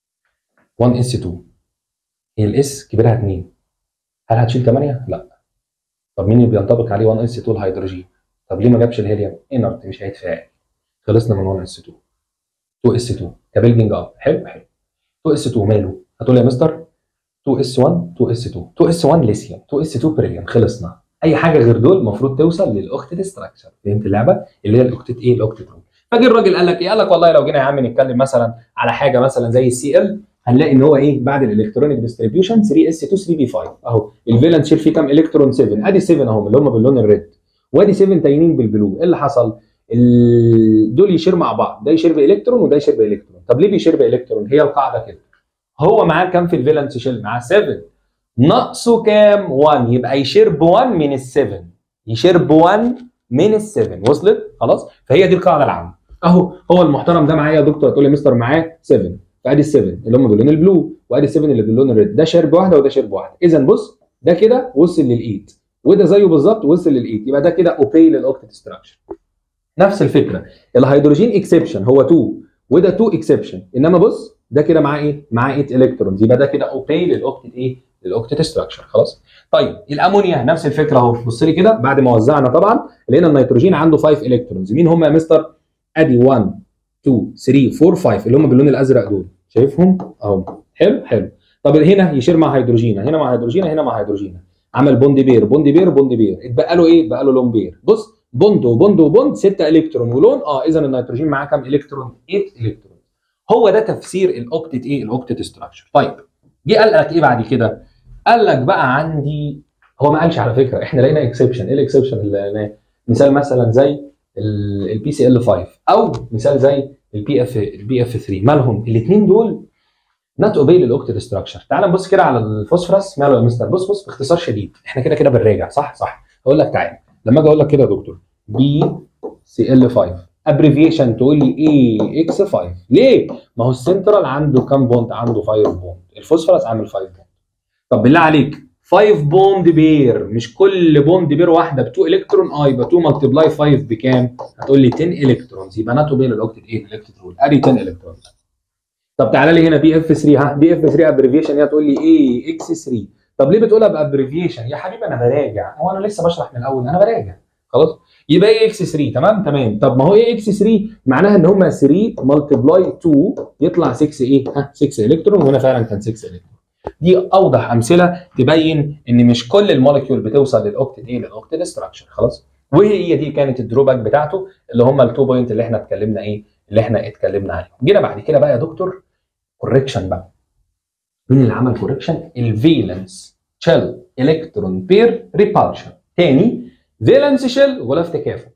1s2. هي الاس كبيرها 2. هل هتشيل 8؟ لا. طب مين اللي بينطبق عليه 1s2؟ الهيدروجين. طب ليه ما جابش الهيليوم؟ انرت، مش هيتفاعل. خلصنا من 1s2. 2s2 كبيلدنج اب. حلو حلو. 2s2 ماله؟ هتقول لي يا مستر 2s1 2s2 2s1 ليثيوم 2s2 بريليوم. خلصنا. اي حاجه غير دول المفروض توصل للاوكتيت ستراكشر. فهمت اللعبه؟ اللي هي الاوكتيت ايه؟ الاوكتيت رول. فجي الراجل قال لك ايه؟ قال لك والله لو جينا يا عم نتكلم مثلا على حاجه مثلا زي السي ال، هنلاقي ان هو ايه؟ بعد الالكترونيك ديستريبيوشن 3s2 3p5 اهو. الفالنس شيل فيه كام الكترون؟ 7. ادي 7 اهم اللي هم باللون الريد، وادي 7 تانيين بالبلو. ايه اللي حصل؟ دول يشير مع بعض، ده يشير بالكترون وده يشير بالكترون. طب ليه بيشير بالكترون؟ هي القاعده كده. هو معاه كام في الفالنس شيل؟ معاه 7. ناقصه كام؟ 1. يبقى يشير ب1 من ال7. يشير ب1 من ال7. وصلت؟ خلاص؟ فهي دي القاعده العامه. اهو هو المحترم ده معايا يا دكتور. هتقول لي مستر معاه 7. فادي ال7 اللي هم باللون البلو، وادي ال7 اللي باللون الريد. ده شير بواحده وده شير بواحده. اذا بص، ده كده وصل لل8 وده زيه بالظبط وصل لل8. يبقى ده كده اوبي للاوكتيت ستراكشر. نفس الفكره. الهيدروجين اكسبشن هو 2 وده 2 اكسبشن. انما بص ده كده معاه ايه؟ معاه 8 الكترونز. يبقى ده كده اوبي للاوكتيت ايه؟ للاوكتيت ستراكشر. خلاص؟ طيب الامونيا نفس الفكره اهو. بص لي كده، بعد ما وزعنا طبعا لقينا النيتروجين عنده 5 الكترونز. مين هم يا مستر؟ ادي 1 2 3 4 5 اللي هم باللون الازرق دول. شايفهم؟ اهو. حلو حلو. طب هنا يشير مع هيدروجين، هنا مع هيدروجين، هنا مع هيدروجين. عمل بوند بير بوند بير بوند بير. اتبقى له ايه؟ بقى له لون بير. بص، بوند وبوند وبوند 6 الكترون ولون. اذا النيتروجين معاه كام الكترون؟ 8 الكترون. هو ده تفسير الاوكتيت ايه؟ الاوكتيت ستراكشر. طيب جه قال لك ايه بعد كده؟ قال لك بقى عندي، هو ما قالش على فكره، احنا لقينا اكسبشن. ايه الاكسبشن اللي لقيناه؟ مثال مثلا زي البي سي ال 5 او مثال زي البي اف 3. مالهم الاثنين دول؟ نوت اوبي للاوكتيت ستراكشر. تعال نبص كده على الفوسفورس. ماله يا مستر؟ بص بص باختصار شديد، احنا كده كده بنراجع. صح صح. هقول لك تعال، لما اجي اقول لك كده يا دكتور بي سي ال 5 ابريفيشن تقول لي ايه؟ اكس 5. ليه؟ ما هو السنترال عنده كام بوند؟ عنده 5 بوند. الفوسفورس عامل 5 بوند. طب بالله عليك 5 بوند بير، مش كل بوند بير واحده ب 2 الكترون. يبقى 2 ملتبلاي 5 بكام؟ هتقول لي 10 الكترونز. يبقى ناتو بين الاوكتيت ايه؟ الاوكتيت رول. ادي 10 الكترونز. طب تعالى لي هنا بي اف 3. ها بي اف 3 ابريفيشن، هي تقول لي ايه؟ اكس 3. طب ليه بتقولها بابريفيشن يا حبيبي؟ انا براجع. هو انا لسه بشرح من الاول؟ انا براجع. خلاص؟ يبقى ايه اكس 3؟ تمام تمام. طب ما هو ايه اكس 3؟ معناها ان هم 3 ملتبلاي 2 يطلع 6 ايه؟ 6 الكترون. وهنا فعلا كان 6 الكترون. دي اوضح امثله تبين ان مش كل الموليكيول بتوصل للاوكتيت ايه؟ للاوكتيت ستراكشر. خلاص؟ وهي دي كانت الدروباك بتاعته اللي هم ال2 بوينت اللي احنا اتكلمنا ايه؟ اللي احنا اتكلمنا عليهم. جينا بعد كده بقى يا دكتور كوركشن بقى. مين اللي عمل كوركشن؟ الفالنس شيل الكترون بير ريبالشن. تاني، فالنس شيل غلاف تكافؤ.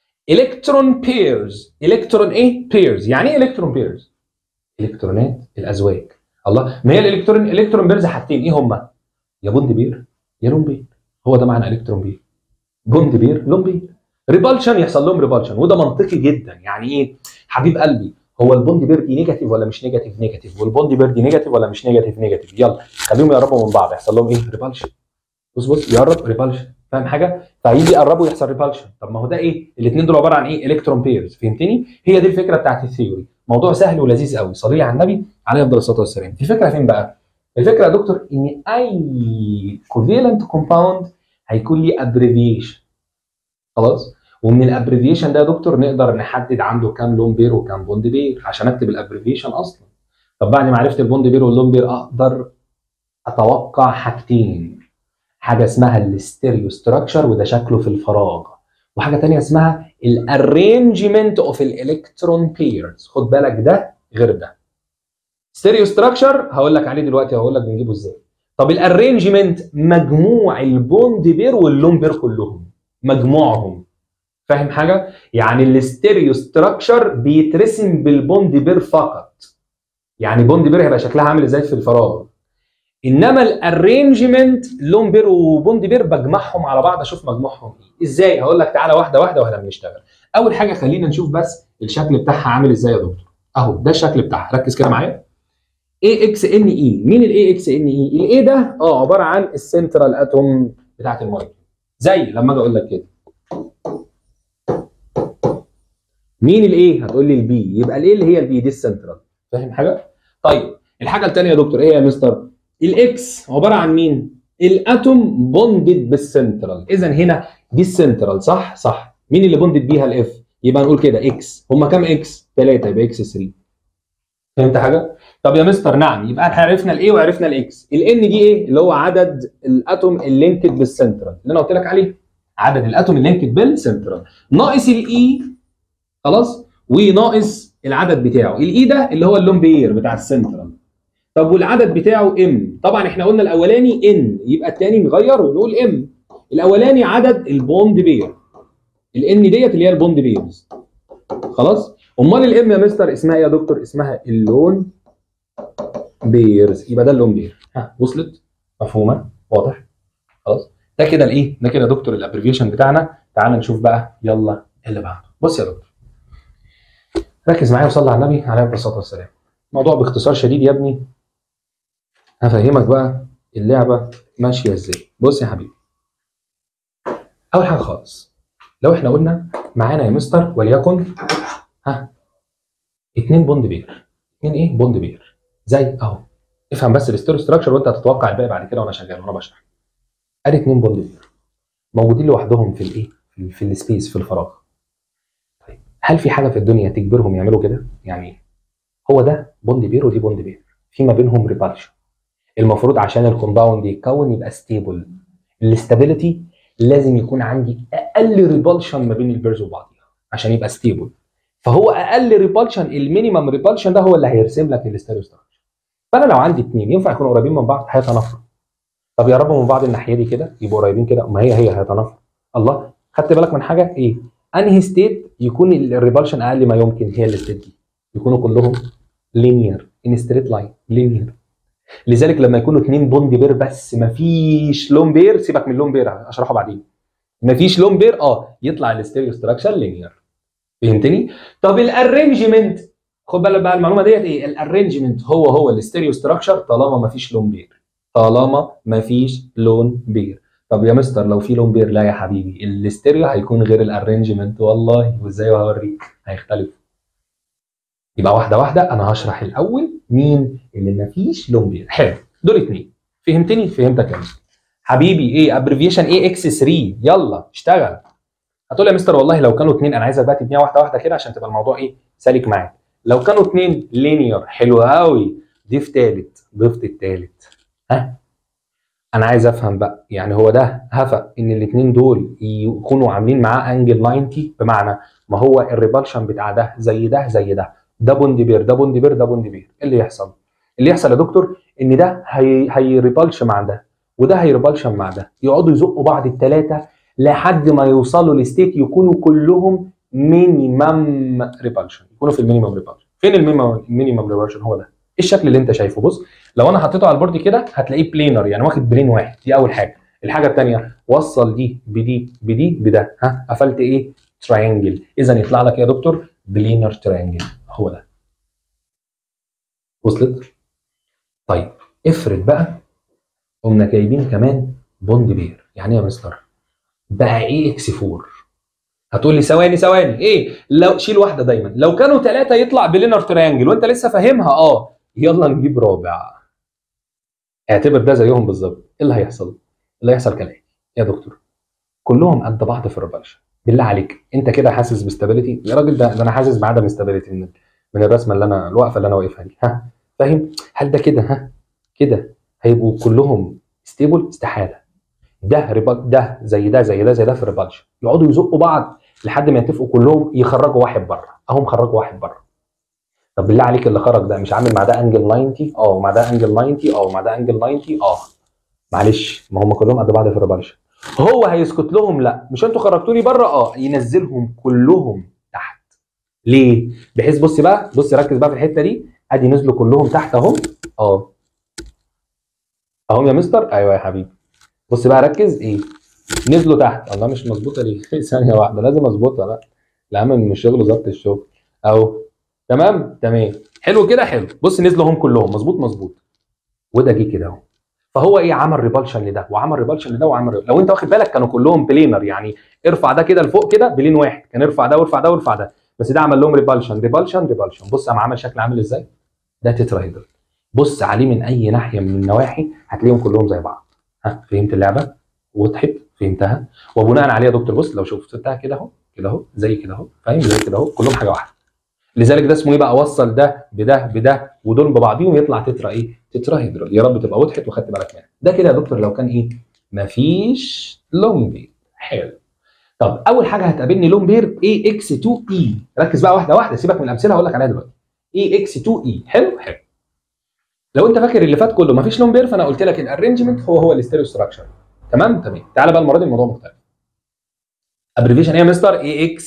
الكترون بيرز. الكترون ايه؟ بيرز. يعني ايه الكترون بيرز؟ الكترونات الازواج. الله، ما هي الكترون بيرز حاجتين، ايه هما؟ يا بوند بير يا لون بير. هو ده معنى الكترون بير. بوند بير لون بير. ريبالشن يحصل لهم ريبالشن، وده منطقي جدا. يعني ايه؟ حبيب قلبي، هو البوند بير دي نيجاتيف ولا مش نيجاتيف؟ نيجاتيف. والبوند بير دي نيجاتيف ولا مش نيجاتيف؟ نيجاتيف. يلا خليهم يقربوا من بعض، يحصل لهم ايه؟ ريبالشن. بص بص، يقرب ريبالشن. فاهم حاجه؟ فيجي يقربوا يحصل ريبالشن. طب ما هو ده ايه؟ الاثنين دول عباره عن ايه؟ الكترون بيرز. فهمتني؟ هي دي الفكره بتاعت الثيوري. موضوع سهل ولذيذ قوي. صلي على النبي عليه افضل الصلاه والسلام. الفكره فين بقى؟ الفكره يا دكتور ان اي كوفيلنت كومباوند هيكون ليه ابريفيشن. خلاص، ومن الابريفيشن ده يا دكتور نقدر نحدد عنده كام لون بير وكام بوند بير عشان اكتب الابريفيشن اصلا. طب بعد ما عرفت البوند بير واللون بير اقدر اتوقع حاجتين، حاجه اسمها الستيريو ستراكشر وده شكله في الفراغ، وحاجه ثانيه اسمها الارينجمنت اوف الالكترون بيرز. خد بالك ده غير ده. ستيريو ستراكشر هقول لك عليه دلوقتي، هقول لك بنجيبه ازاي. طب الارينجمنت مجموع البوند بير واللون بير كلهم، مجموعهم. فاهم حاجه؟ يعني الستيريو ستراكشر بيترسم بالبوند بير فقط، يعني بوند بير هيبقى شكلها عامل ازاي في الفراغ. انما الارينجمنت لون بير وبوند بير بجمعهم على بعض اشوف مجموعهم ايه. ازاي؟ هقول لك تعالى واحده واحده واحنا بنشتغل. اول حاجه خلينا نشوف بس الشكل بتاعها عامل ازاي يا دكتور. اهو ده الشكل بتاعها، ركز كده معايا. اي اكس ان اي، مين الاي اكس ان اي؟ الاي ده عباره عن السنترال اتوم بتاعت المولكيول. زي لما اجي اقول لك كده مين الايه؟ هتقول لي البي، يبقى الايه اللي هي البي دي السنترال. فاهم حاجه؟ طيب الحاجه الثانيه يا دكتور ايه يا مستر؟ الاكس عباره عن مين؟ الاتوم بوندد بالسنترال، اذا هنا دي السنترال صح؟ صح. مين اللي بوندد بيها الاف؟ يبقى نقول كده اكس. هم كام اكس؟ 3، يبقى اكس 3. فهمت حاجه؟ طب يا مستر نعم، يبقى احنا عرفنا الايه وعرفنا الاكس. الان دي ايه؟ اللي هو عدد الاتوم اللينكد بالسنترال اللي انا قلت لك عليه، عدد الاتوم اللينكد بالسنترال، ناقص الاي. خلاص، وناقص العدد بتاعه. الاي ده اللي هو اللون بير بتاع السنترال. طب والعدد بتاعه ام، طبعا احنا قلنا الاولاني ان، يبقى الثاني نغيره ونقول ام. الاولاني عدد البوند بير، الان ديت اللي هي البوند بيرز. خلاص، امال الام يا مستر اسمها ايه يا دكتور؟ اسمها اللون بيرز، يبقى ده اللون بير. ها وصلت؟ مفهومه؟ واضح؟ خلاص، ده كده الايه؟ ده كده يا دكتور الابريفيشن بتاعنا. تعال نشوف بقى يلا اللي بعده. بص يا دكتور، ركز معايا وصلي على النبي عليه الصلاه والسلام. الموضوع باختصار شديد يا ابني، هفهمك بقى اللعبه ماشيه ازاي. بص يا حبيبي، اول حاجه خالص لو احنا قلنا معانا يا مستر وليكن 2 بوند بير، 2 ايه؟ بوند بير. زي اهو، افهم بس الستيريو ستراكشر وانت هتتوقع الباقي بعد كده وانا شغال وانا بشرح. ادي 2 بوند بير موجودين لوحدهم في الايه؟ في السبيس، في الفراغ. طيب هل في حاجه في الدنيا تجبرهم يعملوا كده؟ يعني هو ده بوند بير ودي بوند بير، في ما بينهم ريبالشن. المفروض عشان الكومباوند يتكون يبقى ستيبل، الاستابيليتي لازم يكون عندي اقل ريبالشن ما بين البيرز وبعضها عشان يبقى ستيبل. فهو اقل ريبالشن، المينيمم ريبالشن ده هو اللي هيرسم لك الستيريو ستراكشر. فانا لو عندي 2 ينفع يكونوا قريبين من بعض؟ هيتنافروا. طب يقربوا من بعض الناحيه دي كده يبقوا قريبين كده، ما هي هيتنافروا. الله، خدت بالك من حاجه؟ ايه؟ انهي ستيت يكون الريبالشن اقل ما يمكن؟ هي الستيت دي، يكونوا كلهم لينير ان ستريت لاين، لينير. لذلك لما يكونوا 2 بوند بير بس مفيش لون بير، سيبك من لون بير اشرحه بعدين، مفيش لون بير يطلع الستيريو ستراكشر لينير. فهمتني؟ طب الارينجمنت، خد بالك بقى المعلومه ديت ايه؟ الارينجمنت هو الستيريو ستراكشر طالما مفيش لون بير، طالما مفيش لون بير. طب يا مستر لو في لون بير؟ لا يا حبيبي، الستيريو هيكون غير الارينجمنت والله. وازاي؟ هوريك هيختلف. يبقى واحده واحده، انا هشرح الاول مين اللي مفيش لون بير. حلو، دول 2. فهمتني؟ فهمتك يا مستر حبيبي. ايه ابريفيشن ايه؟ اكس 3. يلا اشتغل. هتقول يا مستر والله لو كانوا 2، انا عايزك بقى تبنيها واحده واحده كده عشان تبقى الموضوع ايه؟ سالك معاك. لو كانوا 2 لينير، حلو قوي. ضيف ثالث، ضفت الثالث. انا عايز افهم بقى، يعني هو ده هفق ان الاثنين دول يكونوا عاملين معاه انجل 90؟ بمعنى ما هو الريبالشن بتاع ده زي ده زي ده، ده بوند بير، ده بوند بير، ده بوند بير. ايه اللي يحصل؟ اللي يحصل يا دكتور ان ده هيريبالش مع ده وده هيريبالشن مع ده، يقعدوا يزقوا بعض الثلاثه لحد ما يوصلوا لستيت يكونوا كلهم مينيمم ريبالشن، يكونوا في المينيمم ريبالشن. فين المينيمم ريبالشن؟ هو ده الشكل اللي انت شايفه. بص، لو انا حطيته على البورد كده هتلاقيه بلينر، يعني واخد بلين واحد. دي اول حاجه. الحاجه الثانيه، وصل دي بدي بدي بده، قفلت ايه؟ تراينجل. اذا يطلع لك يا دكتور بلينر تراينجل. هو ده. وصلت؟ طيب افرض بقى قمنا جايبين كمان بوند بير. يعني ايه يا مستر؟ بقى ايه اكس 4؟ هتقول لي ثواني ايه؟ لو شيل واحده دايما، لو كانوا 3 يطلع بلينر تراينجل وانت لسه فاهمها. يلا نجيب رابع. اعتبر ده زيهم بالظبط. ايه اللي هيحصل؟ اللي هيحصل كالاتي يا دكتور، كلهم قد بعض في الريبلشن. بالله عليك انت كده حاسس باستابيليتي يا راجل؟ ده انا حاسس بعدم استابيليتي من الرسمه اللي انا الوقفه اللي انا واقفها دي. ها فاهم؟ هل ده كده كده هيبقوا كلهم ستيبل؟ استحاله. ده زي ده زي ده زي ده في الريبلشن، يقعدوا يزقوا بعض لحد ما يتفقوا كلهم يخرجوا واحد بره. اهم خرجوا واحد بره. طب بالله عليك اللي خرج ده مش عامل مع ده انجل 90؟ ومع ده انجل 90، ومع ده انجل 90. معلش، ما هم كلهم قد بعض في الريبلشن. هو هيسكت لهم؟ لا، مش انتوا خرجتوني بره، ينزلهم كلهم تحت. ليه؟ بحيث بص بقى، بص ركز بقى في الحته دي. ادي نزلوا كلهم تحت اهم. اهم يا مستر. ايوه يا حبيبي. بص بقى ركز. نزلوا تحت. الله، مش مظبوطه ليه؟ ثانيه واحده، لازم اظبطها. لا لا، من الشغل ظبط الشغل اهو. تمام. حلو كده، حلو. بص نزلوا هم كلهم مظبوط. وده جه كده اهو. فهو عمل ريبالشن لده وعمل ريبالشن لده لو انت واخد بالك كانوا كلهم بلينر، يعني ارفع ده كده لفوق كده بلين واحد، كان ارفع ده وارفع ده وارفع ده، بس ده عمل لهم ريبالشن. بص قام عمل شكل عامل ازاي؟ ده تتراهيدرال. بص عليه من اي ناحيه من النواحي هتلاقيهم كلهم زي بعض. فهمت اللعبه؟ وضحت؟ فهمتها؟ وبناء عليه يا دكتور بص لو شفتها كده اهو زي كده اهو، فاهم؟ زي كده اهو، كلهم حاجه واحده. لذلك ده اسمه بقى؟ وصل ده بده ودول ببعضيهم يطلع تتراهيدرال. يا رب تبقى وضحت وخدت بالك منها. ده كده يا دكتور لو كان مفيش لون بير. حلو. طب اول حاجه هتقابلني لون بير AX2E. ركز بقى واحده واحده، سيبك من الامثله هقول لك عليها دلوقتي. AX2E. حلو. لو انت فاكر اللي فات كله مفيش لون بير، فانا قلت لك الارينجمنت هو الاستيريو ستراكشر. تمام. تعالى بقى المره دي الموضوع مختلف. ابريفيشن يا مستر؟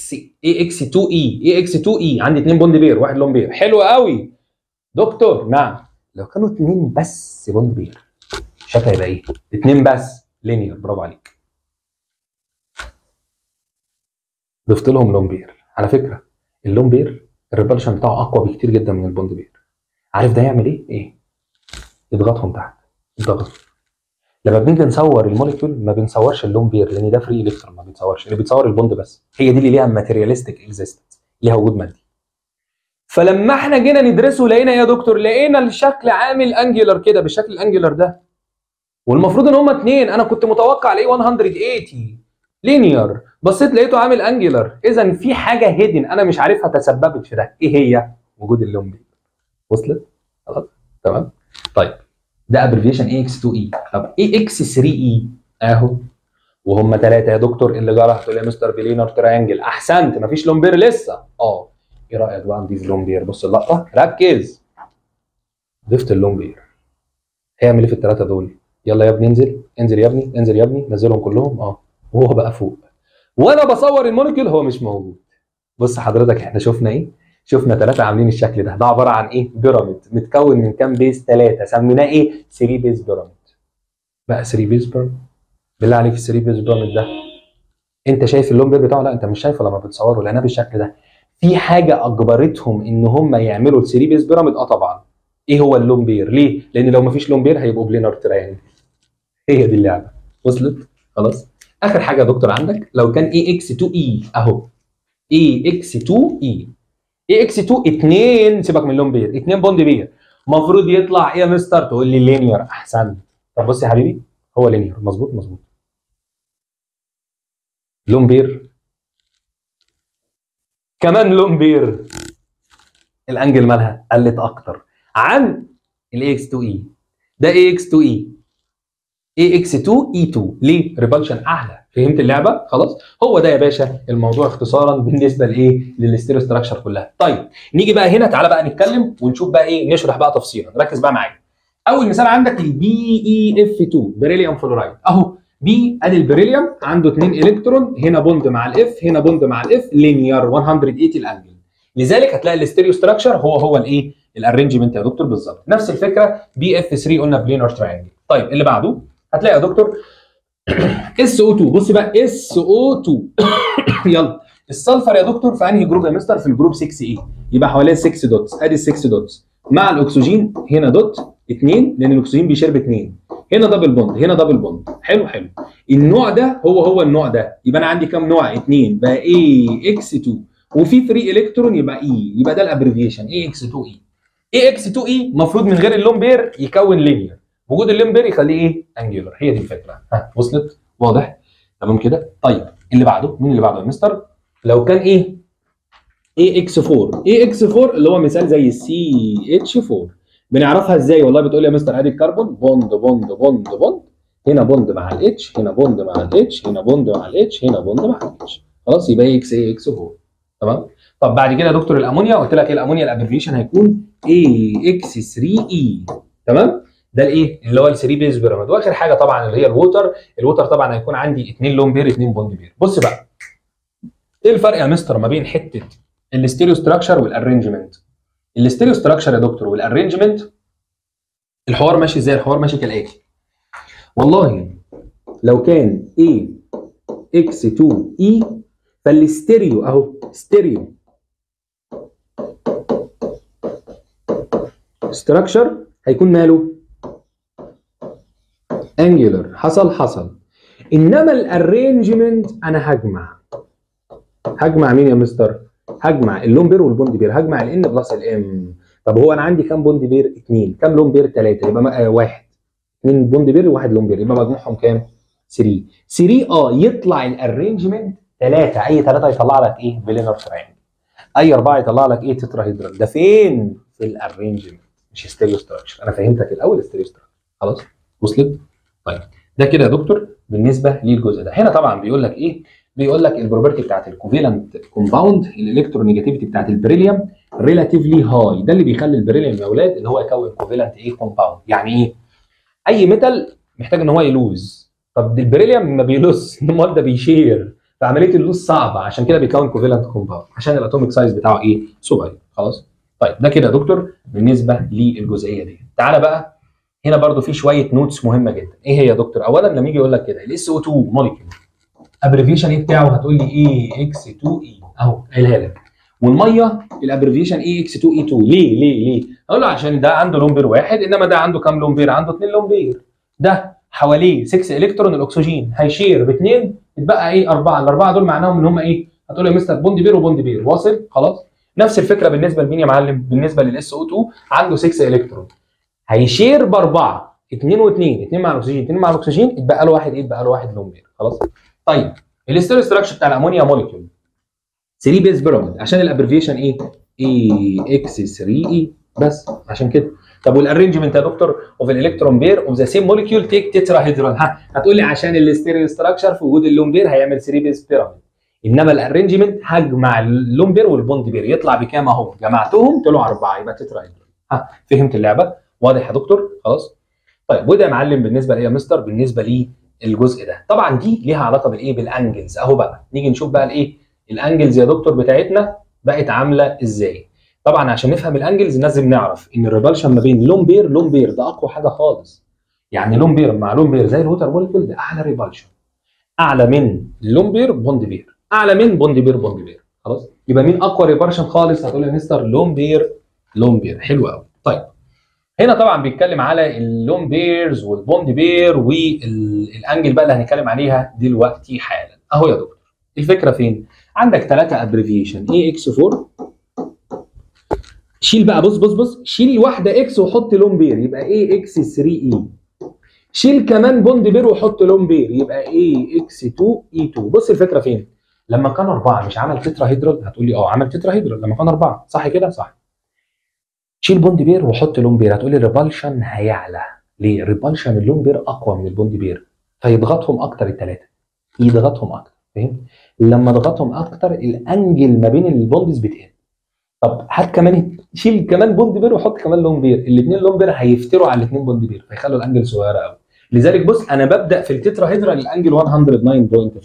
AX2E. عندي 2 بوند بير، واحد لون بير. حلو قوي دكتور. نعم. لو كانوا 2 بس بوند بير شكلها يبقى 2 بس لينير. برافو عليك. ضفت لهم لون بير. على فكره اللون بير الريبلشن بتاعه اقوى بكتير جدا من البوند بير. عارف ده يعمل ايه؟ يضغطهم تحت. يضغط. لما بنيجي نصور الموليكيول ما بنصورش اللون بير لان ده فري الكترون، ما بنصورش، اللي بيتصور البوند بس. هي دي اللي ليها ماتيرياليستيك اكزيستنس، ليها وجود مادي. فلما احنا جينا ندرسه لقينا يا دكتور، لقينا الشكل عامل انجلر كده بالشكل الانجلر ده، والمفروض ان هما 2. انا كنت متوقع الاقيه 180 لينير، بصيت لقيته عامل انجلر. اذا في حاجه هيدن انا مش عارفها تسببت في ده. ايه هي؟ وجود اللون بير. وصلت؟ خلاص. تمام. طيب ده ابريفيشن AX2E. طب AX3E اهو، وهم 3 يا دكتور. اللي جرى هتقول يا مستر بلينر تريانجل. احسنت، مفيش لون بير لسه. ايه رايك بقى نضيف لون بير؟ بص اللقطه، ركز. ضفت اللون بير. هيعمل ايه في ال3 دول؟ يلا يا ابني انزل يا ابني، انزل يا ابني، نزلهم كلهم. وهو بقى فوق وانا بصور الموليكيول هو مش موجود. بص حضرتك احنا شفنا شفنا 3 عاملين الشكل ده. ده عباره عن بيراميد متكون من كام بيز؟ 3. سميناه 3 بيز بيراميد. بقى 3 بيز بيراميد. بالله عليك ال3 بيز بيراميد ده انت شايف اللون بير بتاعه؟ لا انت مش شايفه لما بتصوره لانها بالشكل ده. في حاجه اجبرتهم ان هم يعملوا ال3 بيز بيراميد. طبعا. ايه هو اللون بير؟ ليه؟ لان لو مفيش لون بير هيبقوا بلينر تراينجل. هي دي اللعبه. وصلت؟ خلاص. اخر حاجه يا دكتور عندك لو كان AX2E اهو. AX2E 2. سيبك من اللون بير، 2 بوند بير. المفروض يطلع يا مستر؟ تقول لي لينير. احسنت. طب بص يا حبيبي، هو لينير. مظبوط. لون بير كمان لون بير. الانجل مالها قلت اكتر عن AX2E. ده AX2E2. ليه؟ ريبلشن اعلى. فهمت اللعبه؟ خلاص. هو ده يا باشا الموضوع اختصارا بالنسبه للستيريو ستراكشر كلها. طيب نيجي بقى هنا، تعالى بقى نتكلم ونشوف بقى نشرح بقى تفصيلا. ركز بقى معايا. اول مثال عندك BeF2 بريليوم فلورايد اهو. ادي البريليوم عنده 2 الكترون، هنا بوند مع الاف، هنا بوند مع الاف، لينير 180 الانجل. لذلك هتلاقي الستيريو ستراكشر هو الارينجمنت يا دكتور بالظبط. نفس الفكره BF3 قلنا بلينر تراينجل. طيب اللي بعده هتلاقي يا دكتور SO2. بص بقى SO2 يلا. السلفر يا دكتور في انهي جروب يا مستر؟ في الجروب 6A. يبقى حواليه 6 دوتس. ادي ال 6 دوتس مع الاكسجين. هنا دوت 2 لان الاكسجين بيشير ب2. هنا دبل بوند، هنا دبل بوند. حلو. النوع ده هو النوع ده. يبقى انا عندي كام نوع؟ 2 بقى AX2 وفي فري الكترون يبقى يبقى ده الابريفيشن AX2E. AX2E المفروض من غير اللون بير يكون لينير، وجود اللون بير يخليه ايه؟ انجلر. هي دي الفكره. ها وصلت؟ واضح؟ تمام كده؟ طيب اللي بعده، مين اللي بعده يا مستر؟ لو كان ايه؟ AX4. AX4 اللي هو مثال زي CH4. بنعرفها ازاي؟ والله بتقول لي يا مستر ادي الكربون بوند بوند بوند بوند، هنا بوند مع الاتش، هنا بوند مع الاتش، هنا بوند مع الاتش، هنا بوند مع الاتش. خلاص يبقى AX4. تمام؟ طب بعد كده يا دكتور الامونيا، قلت لك ايه الامونيا؟ الابريفيشن هيكون AX3E. تمام؟ ده الايه؟ اللي هو ال 3 بيز بيراميد. واخر حاجه طبعا اللي هي الووتر. الووتر طبعا هيكون عندي 2 لون بير 2 بوند بير. بص بقى، ايه الفرق يا مستر ما بين حته الاستيريو ستراكشر والارينجمنت؟ الاستيريو ستراكشر يا دكتور والارينجمنت الحوار ماشي ازاي؟ الحوار ماشي كالاتي. والله لو كان AX2E فالاستيريو اهو ستيريو ستراكشر هيكون ماله؟ انجلر. حصل. انما الارينجمنت انا هجمع مين يا مستر؟ هجمع اللون بير والبوند بير، هجمع الان بلس الام. طب هو انا عندي كام بوند بير؟ 2. كام لون بير؟ 3. يبقى 1. 2 بوند بير وواحد لون بير، يبقى مجموعهم كام؟ 3. 3 يطلع الارينجمنت 3. اي 3 يطلع لك ايه؟ فيلينر تراينجل. اي 4 يطلع لك ايه؟ تتراهيدرال. ده فين؟ في الارينجمنت مش ستيريو ستراكشر. انا فهمتك الاول ستيريو ستراكشر. خلاص؟ وصلت؟ طيب ده كده يا دكتور بالنسبه للجزء ده. هنا طبعا بيقول لك ايه؟ بيقول لك البروبرتي بتاعت الكوفالنت كومباوند، الالكترونيجاتيفيتي بتاعت البريليوم ريلاتيفلي هاي. ده اللي بيخلي البريليوم يا اولاد ان هو يكون كوفالنت ايه؟ كومباوند. يعني ايه؟ اي ميتال محتاج ان هو يلوز. طب البريليوم ما بيلوز، امال ده بيشير. فعمليه اللوز صعبه، عشان كده بيكون كوفالنت كومباوند، عشان الاتوميك سايز بتاعه ايه؟ صغير. خلاص؟ طيب ده كده يا دكتور بالنسبه للجزئيه دي. تعالى بقى هنا برضو في شويه نوتس مهمه جدا. ايه هي يا دكتور؟ اولا لما يجي يقول لك كده الاس او 2 موليكيول ابريفيشن ايه بتاعه؟ هتقول لي ايه اكس 2 اي اهو قايلها لك. والميه الابريفيشن ايه اكس 2 اي 2. ليه؟ اقول له عشان ده عنده لون بير واحد، انما ده عنده كام لون بير؟ عنده 2 لون بير. ده حواليه 6 الكترون، الاكسجين هيشير باثنين، يتبقى ايه؟ 4. الاربعه دول معناهم ان هم ايه؟ هتقول له يا مستر بوند بير وبوند بير. واصل؟ خلاص. نفس الفكره بالنسبه لمين يا معلم؟ بالنسبه للاس او 2 عنده 6 الكترون هيشير باربعه، 2 و2، 2 مع الاكسجين 2 مع الاكسجين، يتبقى له واحد ايه؟ يتبقى له واحد لون بير. خلاص. طيب الاستيريو ستراكشر بتاع الامونيا موليكيول 3 بيز بيراميد، عشان الابريفيشن ايه؟ AX3E بس عشان كده. طب والارينجمنت يا دكتور اوف الالكترون بير اوف ذا سيم موليكيول تيك تتراهيدرال. هتقول لي عشان الاستيريو ستراكشر في وجود اللون بير هيعمل 3 بيز بيراميد، انما الارينجمنت هجمع اللون بير والبوند بير يطلع بكام؟ اهو جمعتهم طلعوا 4 يبقى تتراهيدرال. فهمت اللعبه؟ واضح يا دكتور؟ خلاص. طيب وده يا معلم بالنسبه لايه يا مستر؟ بالنسبه لي الجزء ده. طبعا دي ليها علاقه بالايه؟ بالانجلز. اهو بقى نيجي نشوف بقى الايه؟ الانجلز يا دكتور بتاعتنا بقت عامله ازاي. طبعا عشان نفهم الانجلز لازم نعرف ان الريبالشن ما بين لون بير ده اقوى حاجه خالص. يعني لون بير مع لون بير زي الووتر مولكيول ده اعلى ريبالشن، اعلى من لون بير بوند بير، اعلى من بوند بير. خلاص. يبقى مين اقوى ريبالشن خالص؟ هتقول يا مستر لون بير. حلو قوي. طيب هنا طبعا بيتكلم على اللون بيرز والبوند بير والانجل بقى اللي هنتكلم عليها دلوقتي حالا. اهو يا دكتور الفكره فين؟ عندك 3 ابريفيشن AX4. شيل بقى، بص شيل واحده اكس وحط لون بير يبقى AX3E. شيل كمان بوند بير وحط لون بير يبقى AX2E2. بص الفكره فين؟ لما كان 4 مش عمل تتراهيدرال؟ هتقول لي عمل تتراهيدرال لما كان 4 صح كده؟ صح. شيل بوند بير وحط لون بير، هتقول لي الريبالشن هيعلى. ليه؟ ريبالشن اللون بير اقوى من البوند بير فيضغطهم اكتر الثلاثه، يضغطهم اكتر. فهمت؟ لما ضغطهم اكتر الانجل ما بين البوندز بتقل. طب هات كمان شيل كمان بوند بير وحط كمان لون بير، الاثنين لون بير هيفتروا على الاثنين بوند بير فيخلوا الانجل صغيره قوي. لذلك بص انا ببدا في التتراهيدرال الانجل 109.5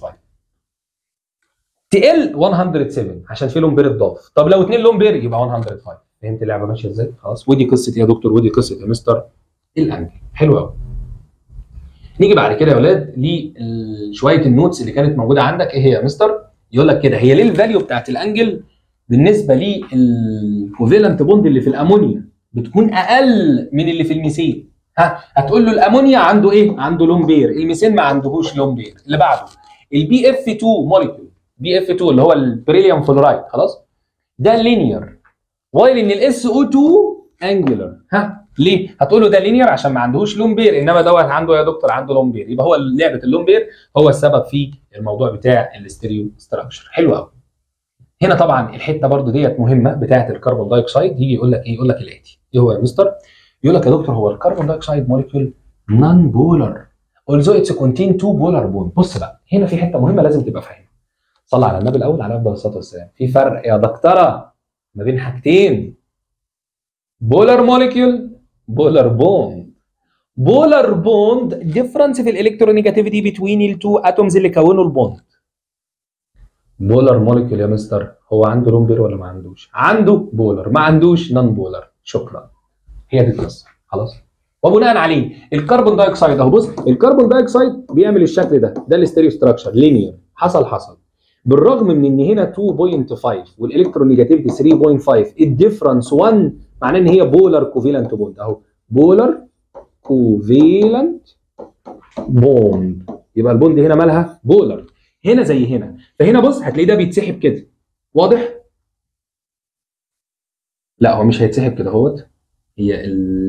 تقل 107 عشان في لون بير اتضاف. طب لو 2 لون بير يبقى 105. فهمت اللعبه ماشيه ازاي؟ خلاص. ودي قصه ايه يا دكتور؟ ودي قصه يا مستر الانجل. حلو قوي. نيجي بعد كده يا اولاد لشويه النوتس اللي كانت موجوده عندك. ايه هي يا مستر؟ يقول لك كده هي ليه الفاليو بتاعت الانجل بالنسبه للكوفالنت بوند اللي في الامونيا بتكون اقل من اللي في الميثين؟ هتقول له الامونيا عنده ايه؟ عنده لون بير، الميثين ما عندهوش لون بير. اللي بعده البي اف 2 موليكيول، بي اف 2 اللي هو البريليوم فلورايد. خلاص. ده لينير وايل ان الاس او 2 انجلر. ليه؟ هتقول له ده لينير عشان ما عندهوش لون بير، انما دوت عنده يا دكتور عنده لون بير، يبقى هو لعبه اللون بير هو السبب في الموضوع بتاع الاستيريو ستراكشر. حلو قوي. هنا طبعا الحته برضو ديت مهمه بتاعه الكربون دايوكسيد، يجي يقول لك ايه؟ يقول لك الاتي، ايه هو يا مستر؟ يقول لك يا دكتور هو الكربون دايوكسيد موليكيول نون بولر although it's contain two polar bond. بص بقى هنا في حته مهمه لازم تبقى فاهمها. صلى على النبي الاول عليه افضل الصلاه والسلام. في فرق يا دكتوره ما بين حاجتين، بولار موليكيول بولار بوند. بولار بوند ديفرنس في الالكترونيجاتيفيتي بتوين التو اتومز اللي كونوا البوند. بولار موليكيول يا مستر هو عنده لون بير ولا ما عندوش؟ عنده بولار، ما عندوش نون بولار. شكرا. هي دي القصه خلاص. وبناء عليه الكربون دايوكسيد اهو، بص الكربون دايوكسيد بيعمل الشكل ده، ده الاستيريو ستراكشر لينير، حصل بالرغم من ان هنا 2.5 والالكترونيجاتيفيتي 3.5 الديفرنس 1 معناه ان هي بولار كوفيلنت بوند اهو، بولار كوفيلنت بوند، يبقى البوند هنا مالها بولار، هنا زي هنا. فهنا بص هتلاقيه ده بيتسحب كده، واضح؟ لا هو مش هيتسحب كده اهوت، هي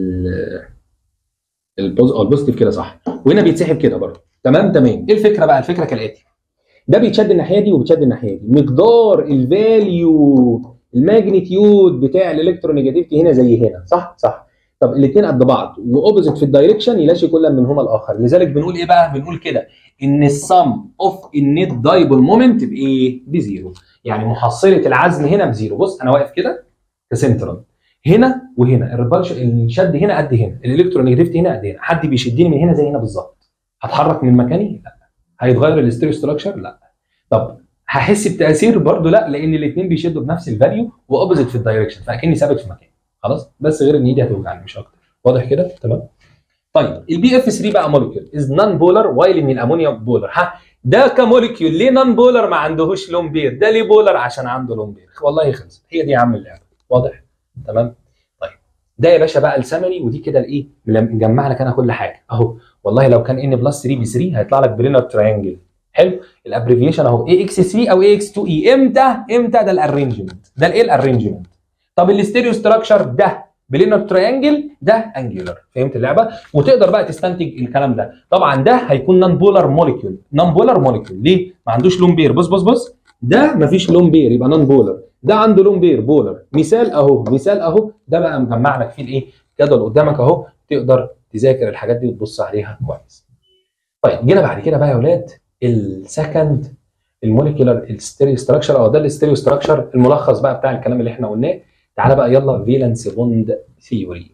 البوزيتيف كده صح، وهنا بيتسحب كده برضه. تمام. ايه الفكره بقى؟ الفكره كالاتي، ده بيتشد الناحيه دي وبيتشد الناحيه دي، مقدار الفاليو الماجنتيود بتاع الالكترونيجاتيفيتي هنا زي هنا، صح. طب الاثنين قد بعض واوبوزيت في الدايركشن يلاشي كل منهما الاخر، لذلك بنقول ايه بقى؟ بنقول كده ان السم اوف النت دايبول مومنت بايه؟ بزيرو، يعني محصله العزم هنا بزيرو. بص انا واقف كده كسنترال هنا وهنا، الريبالشن الشد هنا قد هنا، الالكترونيجاتيفيتي هنا قد هنا، حد بيشدني من هنا زي هنا بالظبط، هتحرك من مكاني؟ لا. هيتغير الاستيريو ستراكشر؟ لا. طب هحس بتاثير برضه؟ لا، لان الاثنين بيشدوا بنفس الفاليو واوبوزيت في الدايركشن، فاكني ثابت في مكاني خلاص، بس غير ان ايدي هتوجعني مش اكتر. واضح كده؟ تمام. طيب البي اف 3 بقى موليكيول از نون بولر وايل ان الامونيا بولر. ده كموليكيول ليه نون بولر؟ ما عندهوش لون بير. ده ليه بولر؟ عشان عنده لون بير. والله خلصت، هي دي يا عم اللعبه. واضح؟ تمام. طيب ده يا باشا بقى السمري، ودي كده الايه؟ مجمع لك انا كل حاجه اهو. والله لو كان ان بلس 3 ب 3 هيطلع لك برينر تريانجل. حلو. الابريفيشن اهو اي اكس 3 او اي اكس 2 اي. امتى ده الارينجمنت، ده الايه؟ الارينجمنت. طب الاستيريو ستراكشر ده بلينر تريانجل، ده انجلر. فهمت اللعبه؟ وتقدر بقى تستنتج الكلام ده. طبعا ده هيكون نون بولار موليكيول. ليه؟ ما عندوش لون بير. بص ده ما فيش لون بير يبقى نون بولار، ده عنده لون بير بولار. مثال اهو ده بقى مجمع لك فيه الايه؟ جدول قدامك اهو، تقدر تذاكر الحاجات دي وتبص عليها كويس. طيب جينا بعد كده بقى يا اولاد السكند الموليكيولار الستيريو ستراكشر، او ده الستيريو ستراكشر الملخص بقى بتاع الكلام اللي احنا قلناه. تعالى بقى يلا فالنس بوند ثيوري.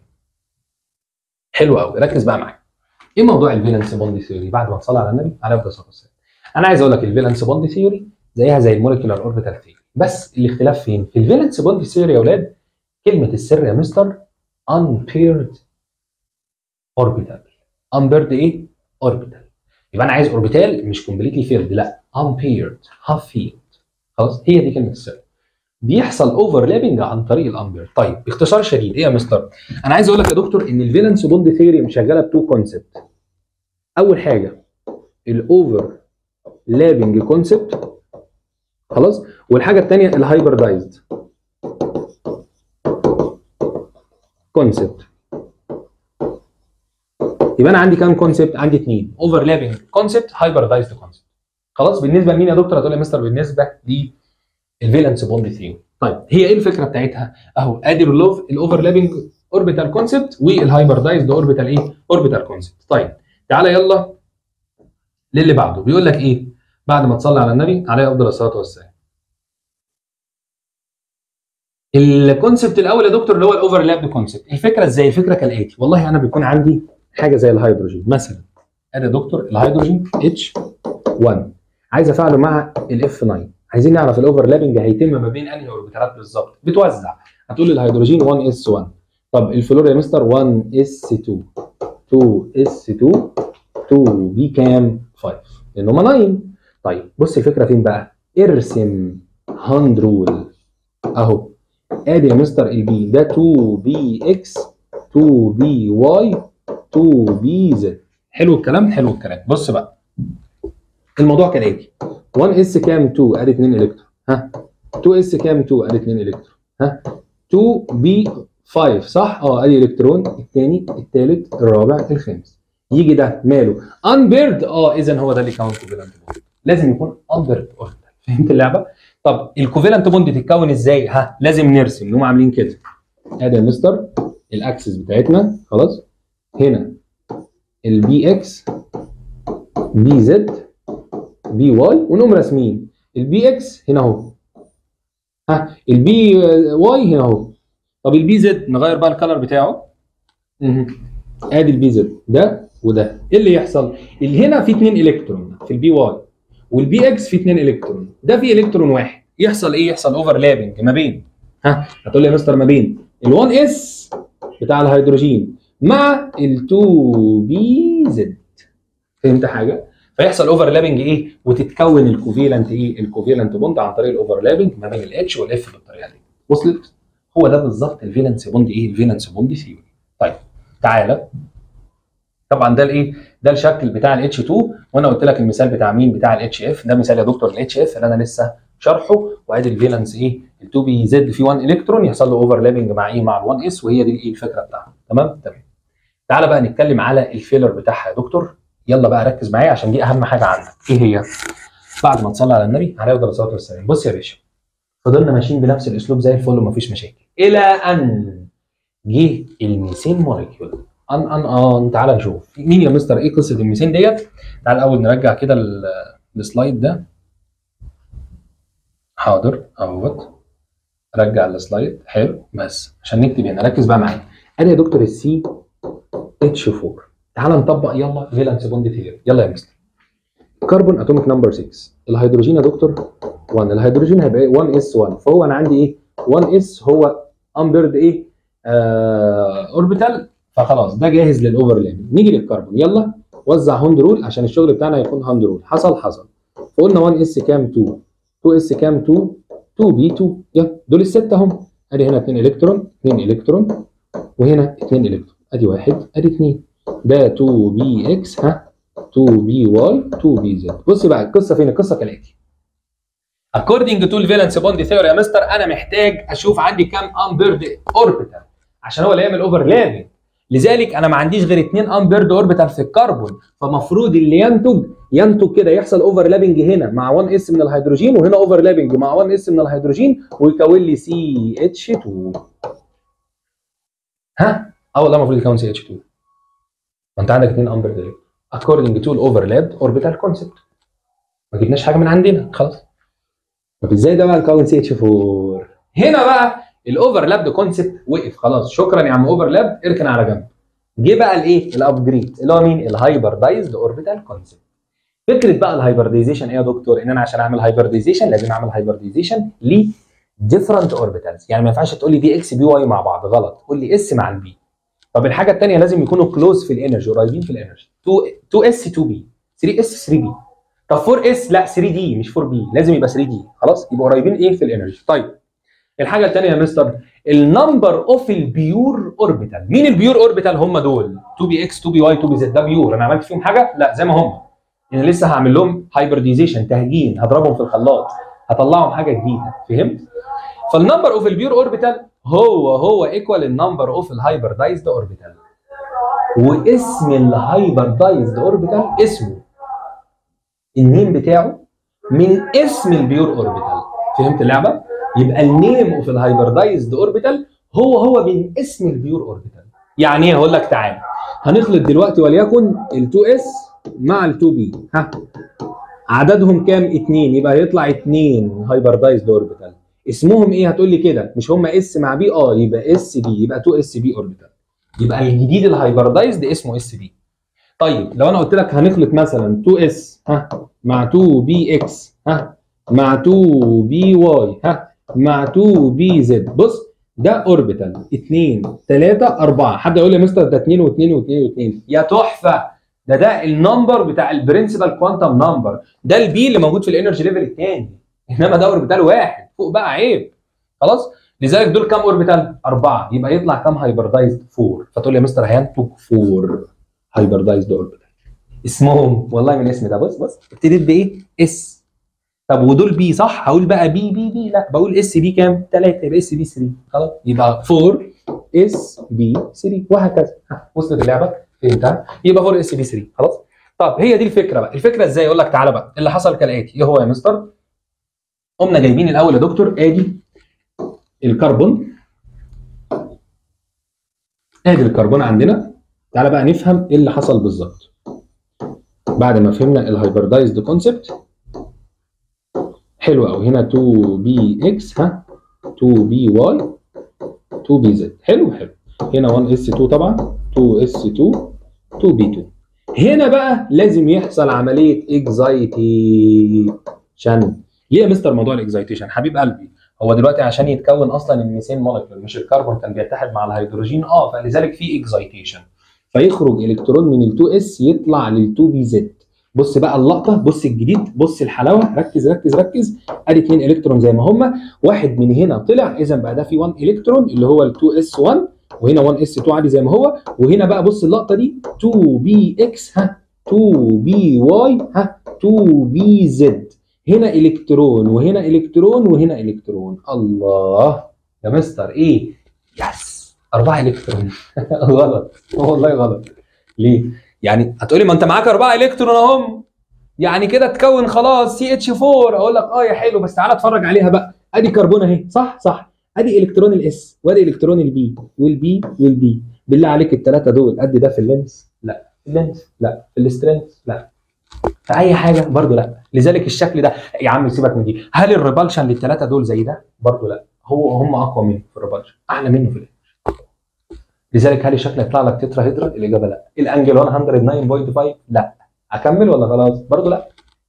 حلو قوي، ركز بقى معايا. ايه موضوع الفالنس بوند ثيوري؟ بعد ما تصلي على النبي عليه الصلاه والسلام، انا عايز اقول لك الفالنس بوند ثيوري زيها زي الموليكيولار اوربيتال ثيوري، بس الاختلاف فين؟ في الفالنس بوند ثيوري يا اولاد كلمه السر يا مستر unpaired orbital. unpaired ايه؟ orbital. يبقى انا عايز اوربيتال مش كومبليتلي فيلد، لا unpaired half field. خلاص، هي دي كلمه السر. بيحصل اوفرلابنج عن طريق الامبير. طيب باختصار شديد ايه يا مستر؟ انا عايز اقول لك يا دكتور ان الفالنس بوند ثيوري مشغله بتو كونسبت. اول حاجه الاوفر لابنج كونسبت، خلاص، والحاجه الثانيه الهايبردايزد كونسبت. يبقى انا عندي كام كونسبت؟ عندي اثنين، اوفرلابنج كونسبت، هايبردايزد كونسبت. خلاص. بالنسبه لمين يا دكتور؟ هتقول لي يا مستر بالنسبه للفالنس بوند ثيوري. طيب هي ايه الفكره بتاعتها؟ اهو ادي الاوفرلابنج اوربيتال كونسبت والهايبردايزد اوربيتال ايه؟ اوربيتال كونسبت. طيب تعالى يلا للي بعده. بيقول لك ايه؟ بعد ما تصلي على النبي عليه افضل الصلاه والسلام. الكونسبت الاول يا دكتور اللي هو الاوفرلاب كونسبت. الفكره ازاي؟ الفكره كالاتي، والله انا بيكون عندي حاجه زي الهيدروجين مثلا، ادي يا دكتور الهيدروجين H1 عايز افعله مع الاف 9، عايزين نعرف الاوفرلابنج هيتم ما بين انهي اوربيتالات بالظبط. بتوزع، هتقول لي الهيدروجين 1s1، طب الفلور يا مستر 1s2 2s2 2 بي كام 5 لان هم 9. طيب بص الفكره فين بقى؟ ارسم هاند رول اهو. ادي يا مستر البي ده 2 بي اكس 2 بي واي 2 بي زد. حلو الكلام. بص بقى الموضوع كالاتي، 1 اس كام 2 ادي 2 الكترون، 2 اس كام 2 ادي 2 الكترون، 2 بي 5 صح؟ ادي الكترون الثاني الثالث الرابع الخامس. يجي ده ماله؟ انبيرد. اذا هو ده اللي كون كوفالنت بوند. لازم يكون انبيرد اوربيتال. فهمت اللعبه؟ طب الكوفالنت بوند تتكون ازاي؟ لازم نرسم. نقوم عاملين كده. ادي يا مستر الاكسس بتاعتنا خلاص. هنا البي اكس بي زد بي واي، ونقوم راسمين البي اكس هنا اهو. البي واي هنا اهو. طب البي زد نغير بقى الكلر بتاعه. ادي البي زد ده وده. ايه اللي يحصل؟ اللي هنا في 2 الكترون في البي واي، والبي اكس في 2 الكترون، ده في الكترون واحد. يحصل ايه؟ يحصل اوفرلابنج ما بين هتقول لي يا مستر ما بين ال1 اس بتاع الهيدروجين مع ال2 بي زد. فهمت حاجه؟ فيحصل اوفرلابنج ايه؟ وتتكون الكوفيلنت ايه؟ الكوفيلنت بوند عن طريق الاوفرلابنج ما بين الاتش والاف بالطريقه دي. وصلت؟ هو ده بالظبط الفالنس بوند ايه؟ الفالنس بوند ثيوري. طيب تعالى. طبعا ده الايه؟ ده الشكل بتاع الاتش 2، وانا قلت لك المثال بتاع مين؟ بتاع الاتش اف. ده مثال يا دكتور الاتش اف اللي انا لسه شرحه. وادي الفالنس ايه؟ ال2 بي زد في 1 الكترون يحصل له اوفرلابنج مع ايه؟ مع ال1 اس، وهي دي الايه؟ الفكره بتاعته. تمام؟ تمام. تعالى بقى نتكلم على الفيلر بتاعها يا دكتور. يلا بقى ركز معايا عشان دي اهم حاجه عندك. ايه هي؟ بعد ما تصلي على النبي عليه الصلاه والسلام. بص يا باشا، فضلنا ماشيين بنفس الاسلوب زي الفل ومفيش مشاكل الى ان جه الميثين موليكيول. تعالى نشوف مين يا مستر. ايه قصه الميثين ديت؟ تعال الاول نرجع كده السلايد ده. حاضر اهوت. رجع السلايد. حلو. بس عشان نكتب هنا ركز بقى معايا. ادي يا دكتور السي اتش 4. تعال نطبق يلا فالنس بوند ثيوري. يلا يا مستر. كربون اتوميك نمبر 6. الهيدروجين يا دكتور 1. الهيدروجين هيبقى ايه؟ 1 اس 1. فهو انا عندي ايه؟ 1 اس هو امبيرد ايه؟ اوربيتال. فخلاص ده جاهز للاوفرلاب. نيجي للكربون. يلا وزع هوند رول عشان الشغل بتاعنا يكون هوند رول. حصل. فقلنا 1 اس كام؟ 2. 2 اس كام؟ 2. 2 بي 2. يلا دول السته اهم. ادي هنا 2 الكترون 2 الكترون، وهنا 2 الكترون. ادي 1 ادي 2. ده 2 بي اكس 2 بي واي 2 بي زد. بص بقى القصه فين؟ القصه كالاتي. According to الفالنس بوند ثيوري يا مستر، انا محتاج اشوف عندي كام امبيرد اوربيتال عشان هو اللي يعمل اوفرلابنج. لذلك انا ما عنديش غير 2 امبيرد اوربيتال في الكربون، فمفروض اللي ينتج كده يحصل اوفرلابنج هنا مع 1 اس من الهيدروجين، وهنا اوفرلابنج مع 1 اس من الهيدروجين، ويكون لي سي اتش 2. والله المفروض يكون سي اتش 2. ما انت عندك 2 امبيرد according to الاوفرلاب اوربيتال كونسبت. ما جبناش حاجه من عندنا خلاص. طب ازاي ده بقى نكون سي اتش 4؟ هنا بقى الاوفرلاب ده كونسبت وقف خلاص. شكرا يا عم اوفرلاب، اركن على جنب. جه بقى الايه؟ الابجريد اللي هو مين؟ الهايبردايزد اوربيتال كونسبت. فكره بقى الهايبرديزيشن ايه يا دكتور؟ ان انا عشان اعمل هايبرديزيشن لازم اعمل هايبرديزيشن ل ديفرنت اوربيتالز. يعني ما ينفعش تقول لي دي اكس بي واي مع بعض، غلط. قول لي اس مع البي. طب الحاجه الثانيه لازم يكونوا كلوز في الانرجي، قريبين في الانرجي. 2 اس 2 بي، 3 اس 3 بي. طب 4 اس لا 3 دي مش 4 بي، لازم يبقى 3 دي. خلاص يبقوا قريبين ايه؟ في الانرجي. طيب الحاجه الثانيه يا مستر النمبر اوف البيور اوربيتال. مين البيور اوربيتال؟ هم دول 2 بي اكس 2 بي واي 2 بي زد. ده بيور انا عملت فيهم حاجه؟ لا زي ما هم. انا لسه هعمل لهم هايبرديزيشن، تهجين، هضربهم في الخلاط، هطلعهم حاجه جديده. فهمت؟ فالنمبر اوف البيور اوربيتال هو ايكوال النمبر اوف الهايبردايزد اوربيتال. واسم الهايبردايزد اوربيتال اسمه النيم بتاعه من اسم البيور اوربيتال. فهمت اللعبه؟ يبقى النيم اوف الهايبردايزد اوربيتال هو من اسم البيور اوربيتال. يعني ايه؟ هقول لك تعالى هنخلط دلوقتي وليكن ال2 اس مع ال2 بي. عددهم كام؟ 2. يبقى هيطلع 2 هايبردايزد اوربيتال. اسمهم ايه؟ هتقول لي كده مش هم اس مع بي؟ يبقى اس بي، يبقى 2 اس بي اوربيتال. يبقى الجديد الهايبردايزد اسمه اس بي. طيب لو انا قلت لك هنخلط مثلا 2 اس مع 2 بي اكس مع 2 بي واي مع 2 بي زد. بص ده اوربيتال 2 3 4. حد يقول لي يا مستر ده 2 و2 و2 و2. يا تحفه، ده النمبر بتاع البرنسبل كوانتم نمبر. ده البي اللي موجود في الانرجي ليفل الثاني، انما ده اوربيتال واحد فوق بقى، عيب. خلاص لذلك دول كام اوربيتال؟ 4. يبقى يطلع كام هايبردايزد؟ 4. فتقول لي يا مستر هينتج 4 هايبردايزد اوربيتال. اسمهم والله من الاسم ده. بص ابتديت بايه؟ اس. طب ودول بي صح؟ هقول بقى بي لا بقول اس بي كام؟ 3. يبقى اس بي 3. خلاص يبقى 4 اس بي 3 وهكذا. وصلت اللعبه؟ فهمتها؟ يبقى 4 اس بي 3 خلاص. طب هي دي الفكره بقى. الفكره ازاي؟ اقول لك تعالى بقى. اللي حصل كالاتي. ايه هو يا مستر؟ قمنا جايبين الاول يا دكتور ادي الكربون، ادي الكربون عندنا. تعالى بقى نفهم ايه اللي حصل بالظبط بعد ما فهمنا الهايبردايزد كونسبت. حلو قوي. هنا 2 بي اكس 2 بي واي 2 بي زد. حلو. هنا 1 اس 2 طبعا 2 اس 2 2 بي 2. هنا بقى لازم يحصل عمليه اكزايتيشن. ليه يا مستر موضوع الاكزايتيشن؟ حبيب قلبي، هو دلوقتي عشان يتكون اصلا الميثين مولكيول، مش الكربون كان بيتحد مع الهيدروجين، فلذلك في اكزايتيشن، فيخرج الكترون من ال 2 اس يطلع لل 2 بي زد. بص بقى اللقطه، بص الجديد، بص الحلاوه. ركز ركز ركز. ادي 2 الكترون زي ما هم، واحد من هنا طلع، اذا بقى ده في 1 الكترون اللي هو ال 2 اس 1، وهنا 1 اس 2 عادي زي ما هو. وهنا بقى بص اللقطه دي 2 بي اكس 2 بي واي 2 بي زد. هنا الكترون وهنا الكترون وهنا الكترون. الله يا مستر ايه؟ يس 4 الكترون. غلط والله غلط. ليه؟ يعني هتقولي ما انت معاك 4 الكترون اهم، يعني كده تكون خلاص سي اتش 4. اقول لك يا حلو، بس تعالى اتفرج عليها بقى. ادي كربون اهي، صح. ادي الكترون الاس، وادي الكترون البي والبي والبي. بالله عليك الثلاثه دول قد ده في اللينس؟ لا. في اللينس لا. في السترينث لا. في اي حاجه برضه لا. لذلك الشكل ده يا عم سيبك من دي. هل الريبالشن للثلاثه دول زي ده؟ برضه لا. هم اقوى منه في الريبالشن، اعلى منه في الانرجي. لذلك هل الشكل يطلع لك تترا هيدرا؟ الاجابه لا. الانجل 109.5 لا. اكمل ولا خلاص؟ برضه لا.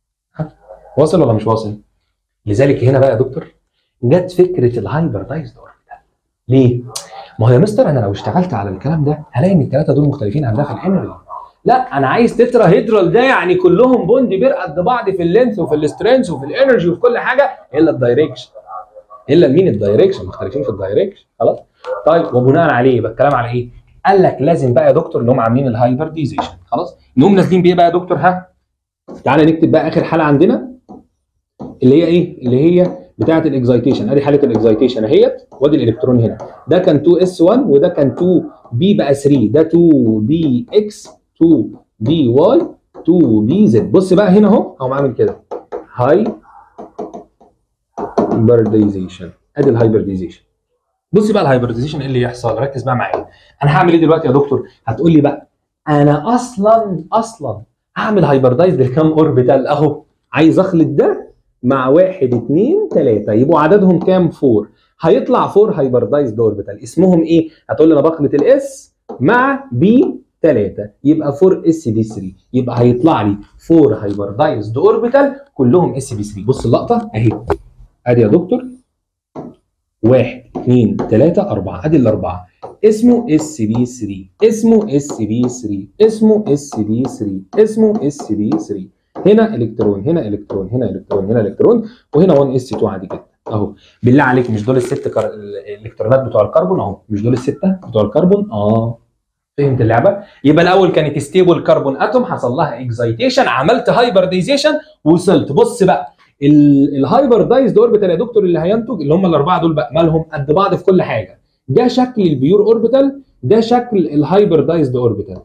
واصل ولا مش واصل؟ لذلك هنا بقى يا دكتور جت فكره الهايبردايزد اوربيتال. ليه؟ ما هو يا مستر انا لو اشتغلت على الكلام ده هلاقي ان الثلاثه دول مختلفين عن ده في الانرجي. لا، انا عايز تترا هيدرال ده يعني كلهم بوند بير قد بعض في اللينث وفي السترينث وفي الانرجي وفي كل حاجه الا الدايركشن. الا مين؟ الدايركشن. مختلفين في الدايركشن. خلاص. طيب وبناء عليه يبقى الكلام على ايه؟ قال لك لازم بقى يا دكتور انهم عاملين الهايبرديزيشن. خلاص. انهم نازلين بايه بقى يا دكتور؟ تعالى نكتب بقى اخر حاله عندنا اللي هي ايه؟ اللي هي بتاعه الاكزايتيشن. ادي حاله الاكزايتيشن اهيت، وادي الالكترون هنا. ده كان 2 اس 1 وده كان 2 بي بقى 3. ده 2 بي اكس 2 بي واي 2 بي زد. بص بقى هنا اهو عامل كده هايبرديزيشن. ادي الهايبرديزيشن. بص بقى الهايبرديزيشن ايه اللي يحصل؟ ركز بقى معايا. انا هعمل ايه دلوقتي يا دكتور؟ هتقول لي بقى انا اصلا هعمل هايبردايز لكام اوربيتال اهو. عايز اخلط ده مع 1 2 3 يبقوا عددهم كام؟ 4. هيطلع 4 هايبردايزد اوربيتال. اسمهم ايه؟ هتقول لي انا بخلط الاس مع بي 3 يبقى 4 اس بي 3. يبقى هيطلع لي 4 هايبردايزد اوربيتال كلهم اس بي 3. بص اللقطه اهي. ادي يا دكتور 1 2 3 4. ادي الاربعه اسمه اس بي 3، اسمه اس بي 3، اسمه اس بي 3، اسمه اس بي 3. هنا الكترون هنا الكترون هنا الكترون هنا الكترون، وهنا 1 اس 2 عادي جدا اهو. بالله عليك مش دول الست الالكترونات بتوع الكربون اهو؟ مش دول السته بتوع الكربون؟ فهمت اللعبه؟ يبقى الاول كانت ستيبل كربون اتوم، حصل لها اكزايتيشن، عملت هايبرديزيشن، وصلت. بص بقى الهايبردايزد اوربيتال يا دكتور اللي هينتج اللي هم الاربعه دول بقى مالهم؟ قد بعض في كل حاجه. ده شكل البيور اوربيتال، ده شكل الهايبردايزد اوربيتال.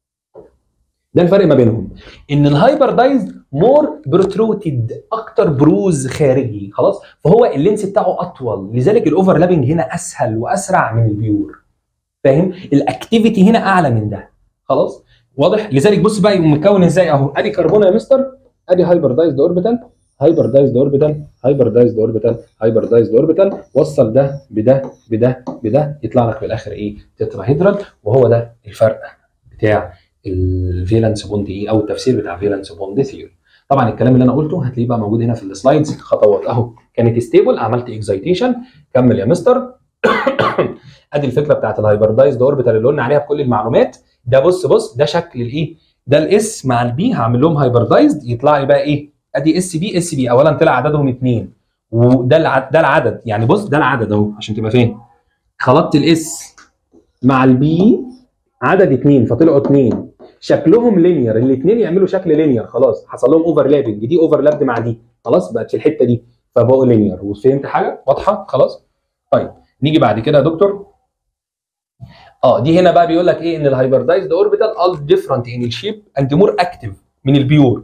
ده الفرق ما بينهم، ان الهايبردايزد مور بروتروتد، اكتر بروز خارجي. خلاص. فهو اللينس بتاعه اطول، لذلك الاوفرلابنج هنا اسهل واسرع من البيور. فاهم؟ الاكتيفيتي هنا اعلى من ده. خلاص. واضح؟ لذلك بص بقى مكون ازاي اهو. ادي كربون يا مستر، ادي هايبردايزد اوربيتال، هايبردايزد اوربيتال، هايبردايزد اوربيتال، هايبردايزد اوربيتال. وصل ده بده بده بده يطلع لك في الاخر ايه؟ تتراهيدرال. وهو ده الفرق بتاع الفالنس بوند ايه، او التفسير بتاع فالنس بوند ثيوري. طبعا الكلام اللي انا قلته هتلاقيه بقى موجود هنا في السلايدز. خطوات اهو. كانت ستيبل، عملت اكزايتيشن. كمل يا مستر. ادي الفكره بتاعت الهايبردايزد اوربيتال اللي قلنا عليها بكل المعلومات. ده بص ده شكل الايه؟ ده الاس مع البي، هعمل لهم هايبردايزد يطلع لي بقى ايه؟ ادي اس بي. اس بي اولا طلع عددهم 2، وده ده العدد يعني. بص ده العدد اهو عشان تبقى فاهم. خلطت الاس مع البي عدد 2 فطلعوا 2. شكلهم لينير، الاثنين يعملوا شكل لينير. خلاص حصل لهم اوفرلابنج، دي اوفرلابد مع دي، خلاص بقت في الحته دي فبقوا لينير. وفهمت حاجه واضحه؟ خلاص. طيب نيجي بعد كده يا دكتور دي هنا بقى بيقول لك ايه؟ ان الهايبردايزد اوربيتال ار ديفرنت ان الشيب اند مور اكتف من البيور.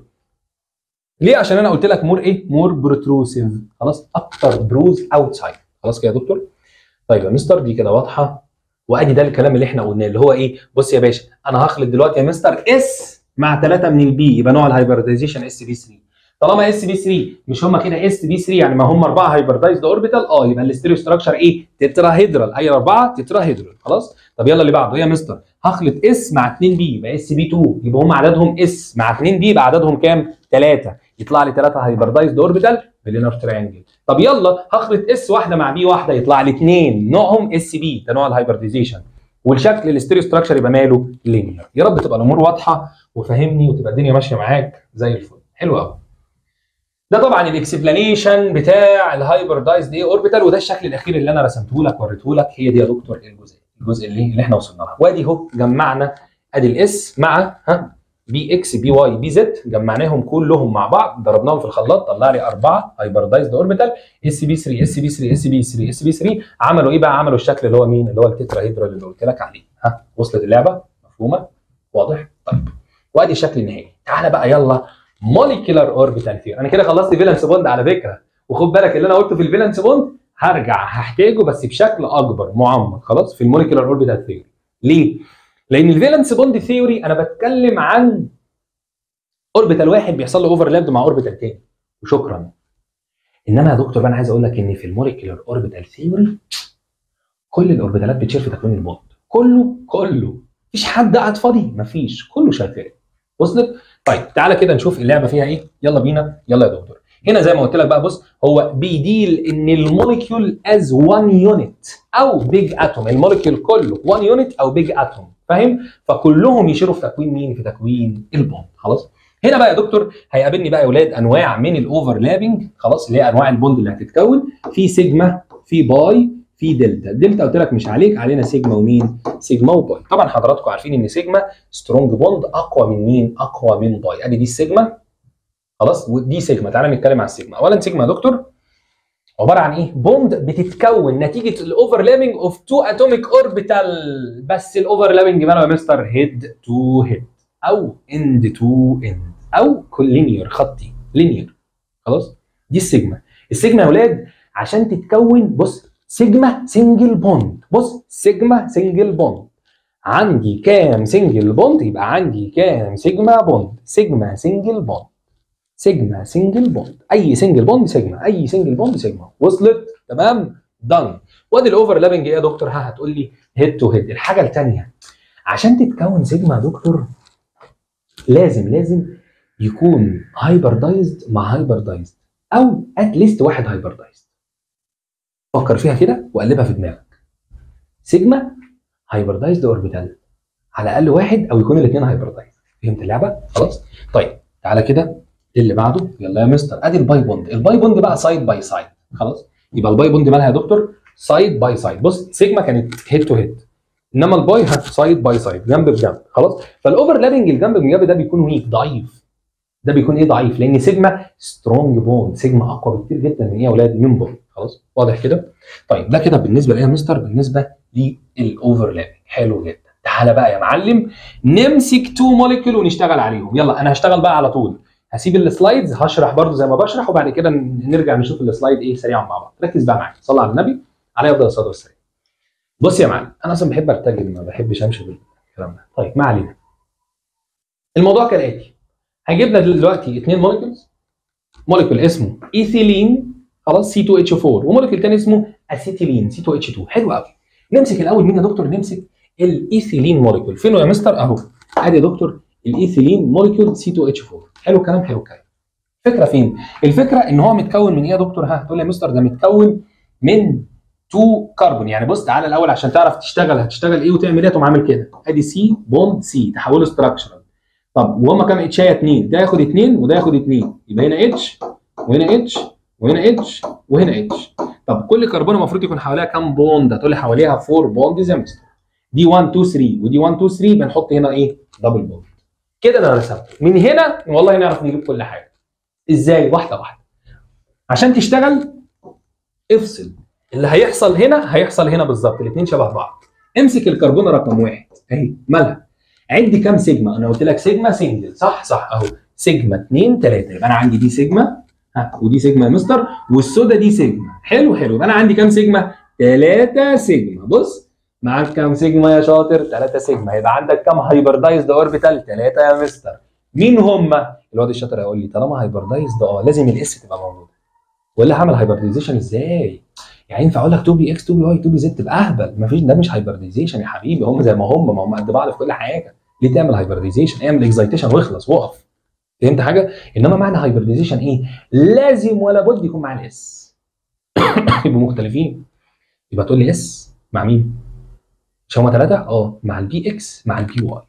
ليه؟ عشان انا قلت لك مور ايه؟ مور بروتروسيف. خلاص، اكتر بروز اوتسايد. خلاص كده يا دكتور؟ طيب يا مستر دي كده واضحه. وادي ده الكلام اللي احنا قلناه اللي هو ايه؟ بص يا باشا، انا هخلط دلوقتي يا مستر اس مع 3 من البي، يبقى نوع الهايبردايزيشن اس بي 3. طالما اس بي 3 مش هم كده اس بي 3 يعني ما هم 4 هايبردايزد اوربيتال، يبقى الاستيريو ستراكشر ايه؟ تتراهيدرال، اي 4 تتراهيدرال. خلاص؟ طب يلا اللي بعده يا مستر، هخلط اس مع 2 بي يبقى اس بي 2، يبقى هم عددهم اس مع 2 بي يبقى عددهم كام؟ 3، يطلع لي 3 هايبردايزد اوربيتال بالانر تريانجل. طب يلا هخلط اس واحده مع بي واحده يطلع لي 2 نوعهم اس بي، ده نوع الهايبرديزيشن. والشكل الاستيريو ستراكشر يبقى ماله؟ لينير. يا رب تبقى الامور واضحه وفهمني وتبقى الدنيا ماشيه معاك زي الفل. حلو قوي. ده طبعا الاكسبلانيشن بتاع الهايبردايزد ايه اوربيتال، وده الشكل الاخير اللي انا رسمته لك وريته لك. هي دي يا دكتور الجزء اللي احنا وصلنا له. وادي اهو جمعنا ادي الاس مع بي اكس بي واي بي زد، جمعناهم كلهم مع بعض ضربناهم في الخلاط طلع لي 4 هايبردايزد اوربيتال اس بي 3 اس بي 3 اس بي 3 اس بي 3. عملوا ايه بقى؟ عملوا الشكل اللي هو مين؟ اللي هو التتراهيدرال اللي قلت لك عليه. وصلت اللعبه؟ مفهومه؟ واضح؟ طيب وادي الشكل النهائي. تعالى بقى يلا موليكيولار اوربيتال ثيوري. انا كده خلصت فالنس بوند على فكره، وخد بالك اللي انا قلته في الفالنس بوند هرجع هحتاجه بس بشكل اكبر معمق خلاص في الموليكيولار اوربيتال ثيوري. ليه؟ لان الفالنس بوند ثيوري انا بتكلم عن اوربيتال واحد بيحصل له اوفرلاب مع اوربيتال تاني وشكرا. انما يا دكتور بقى انا عايز اقول لك ان في الموليكيولار اوربيتال ثيوري كل الاوربيتالات بتشير في تكوين البوند، كله مفيش حد قاعد فاضي، مفيش، كله شغال. وصلت؟ طيب تعالى كده نشوف اللعبه فيها ايه. يلا بينا، يلا يا دكتور. هنا زي ما قلت لك بقى، بص هو بيديل ان الموليكيول از 1 يونت او بيج اتوم، الموليكيول كله 1 يونت او بيج اتوم، فاهم؟ فكلهم يشيروا في تكوين مين؟ في تكوين البوند. خلاص؟ هنا بقى يا دكتور هيقابلني بقى يا اولاد انواع من الاوفرلابنج، خلاص، اللي هي انواع البوند اللي هتتكون في سيجما، في باي، في دلتا. الدلتا قلت لك مش عليك، علينا سيجما ومين؟ سيجما وباي. طبعا حضراتكم عارفين ان سيجما سترونج بوند اقوى من مين؟ اقوى من باي. ادي دي السيجما خلاص، ودي سيجما. تعالى نتكلم عن السيجما. اولا سيجما يا دكتور عباره عن ايه؟ بوند بتتكون نتيجه الاوفرلابنج اوف 2 اتوميك اوربيتال، بس الاوفرلابنج ماله يا مستر؟ هيد تو هيد او اند تو اند او لينير، خطي لينير. خلاص؟ دي السيجما. السيجما يا اولاد عشان تتكون، بص سيجما سنجل بوند، بص سيجما سنجل بوند، عندي كام سنجل بوند؟ يبقى عندي كام سيجما بوند؟ سيجما سنجل بوند، سيجما سنجل بوند، اي سنجل بوند سيجما، اي سنجل بوند سيجما. وصلت؟ تمام؟ دن. وادي الاوفرلابنج ايه يا دكتور؟ هتقول لي هيد تو هيد. الحاجه الثانيه عشان تتكون سيجما يا دكتور لازم يكون هايبردايزد مع هايبردايزد او اتليست واحد هايبردايزد. فكر فيها كده وقلبها في دماغك. سيجما هايبردايزد اوربيتال على الاقل واحد او يكون الاثنين هايبردايزد. فهمت اللعبه؟ خلاص؟ طيب تعالى كده اللي بعده. يلا يا مستر ادي الباي بوند. الباي بوند بقى سايد باي سايد. خلاص؟ يبقى الباي بوند مالها يا دكتور؟ سايد باي سايد. بص سيجما كانت هيد تو هيد، انما الباي سايد باي سايد، جنب بجنب. خلاص؟ فالاوفرلابنج الجنب بجنب ده بيكون ويك، ضعيف. ده بيكون ايه؟ ضعيف، لان سيجما سترونج بوند. سيجما اقوى بكتير جدا من ايه يا اولاد؟ من بوند. خلاص؟ واضح كده؟ طيب ده كده بالنسبه لايه يا مستر؟ بالنسبه للاوفرلابنج. حلو جدا. تعالى بقى يا معلم نمسك 2 موليكيول ونشتغل عليهم. يلا انا هشتغل بقى على طول، هسيب السلايدز هشرح برضو زي ما بشرح، وبعد كده نرجع نشوف السلايد ايه سريعا مع بعض. ركز بقى معايا، صلى على النبي عليه افضل الصلاه والسلام. بص يا معلم انا اصلا بحب ارتجل، ما بحبش امشي بالكلام ده. طيب ما علينا. الموضوع كالاتي، هيجيب لنا دلوقتي 2 موليكيولز، موليكيول اسمه ايثيلين خلاص C2H4، وموليكيول ثاني اسمه اسيتيلين C2H2. حلو قوي. نمسك الاول مين يا دكتور؟ نمسك الايثيلين موليكيول. فينه يا مستر؟ اهو ادي يا دكتور الايثيلين موليكيول C2H4. حلو الكلام، حلو الكلام. الفكره فين؟ الفكره ان هو متكون من ايه يا دكتور؟ هتقول لي يا مستر ده متكون من 2 كربون. يعني بص تعالى الاول عشان تعرف تشتغل هتشتغل ايه وتعمل ايه، تقوم عامل كده ادي سي بوند سي تحوله ستراكشرال. طب وهم كام اتشايه؟ 2، ده ياخد 2 وده ياخد 2، يبقى هنا اتش وهنا اتش وهنا اتش وهنا اتش. طب كل كربون المفروض يكون حواليها كام بوند؟ هتقول لي حواليها 4 بوند زي ما دي 1 2 3 ودي 1 2 3، بنحط هنا ايه؟ دبل بوند. كده انا رسمت. من هنا والله نعرف نجيب كل حاجه. ازاي؟ واحده واحده. عشان تشتغل افصل اللي هيحصل هنا هيحصل هنا بالظبط، الاثنين شبه بعض. امسك الكربونه رقم 1 اهي مالها؟ عد كام سيجما؟ انا قلت لك سيجما سنجل صح صح اهو سيجما 2 3 يبقى انا عندي دي سيجما ودي سيجما يا مستر والسودا دي سيجما حلو حلو يبقى انا عندي كام سيجما؟ 3 سيجما. بص معاك كام سيجما يا شاطر؟ 3 سيجما. يبقى عندك كام هايبردايزد اوربيتال؟ 3 يا مستر. مين هم؟ الواد الشاطر هيقول لي طالما هايبردايزد لازم الاس تبقى موجوده. ولا هعمل هايبرديزيشن ازاي؟ يعني ينفع اقول لك 2 بي اكس 2 بي واي 2 بي زد؟ تبقى اهبل. مفيش، ده مش هايبرديزيشن يا حبيبي. هم زي ما هم قد بعض في كل حاجه. ليه تعمل هايبرديزيشن؟ اعمل اكزايتيشن واخلص وقف. فهمت حاجه؟ انما معنى هايبرديزيشن ايه؟ لازم ولا بد يكون مع الاس. يبقوا مختلفين. يبقى تقول لي اس مع مين؟ مش هما 3؟ مع البي اكس مع البي واي.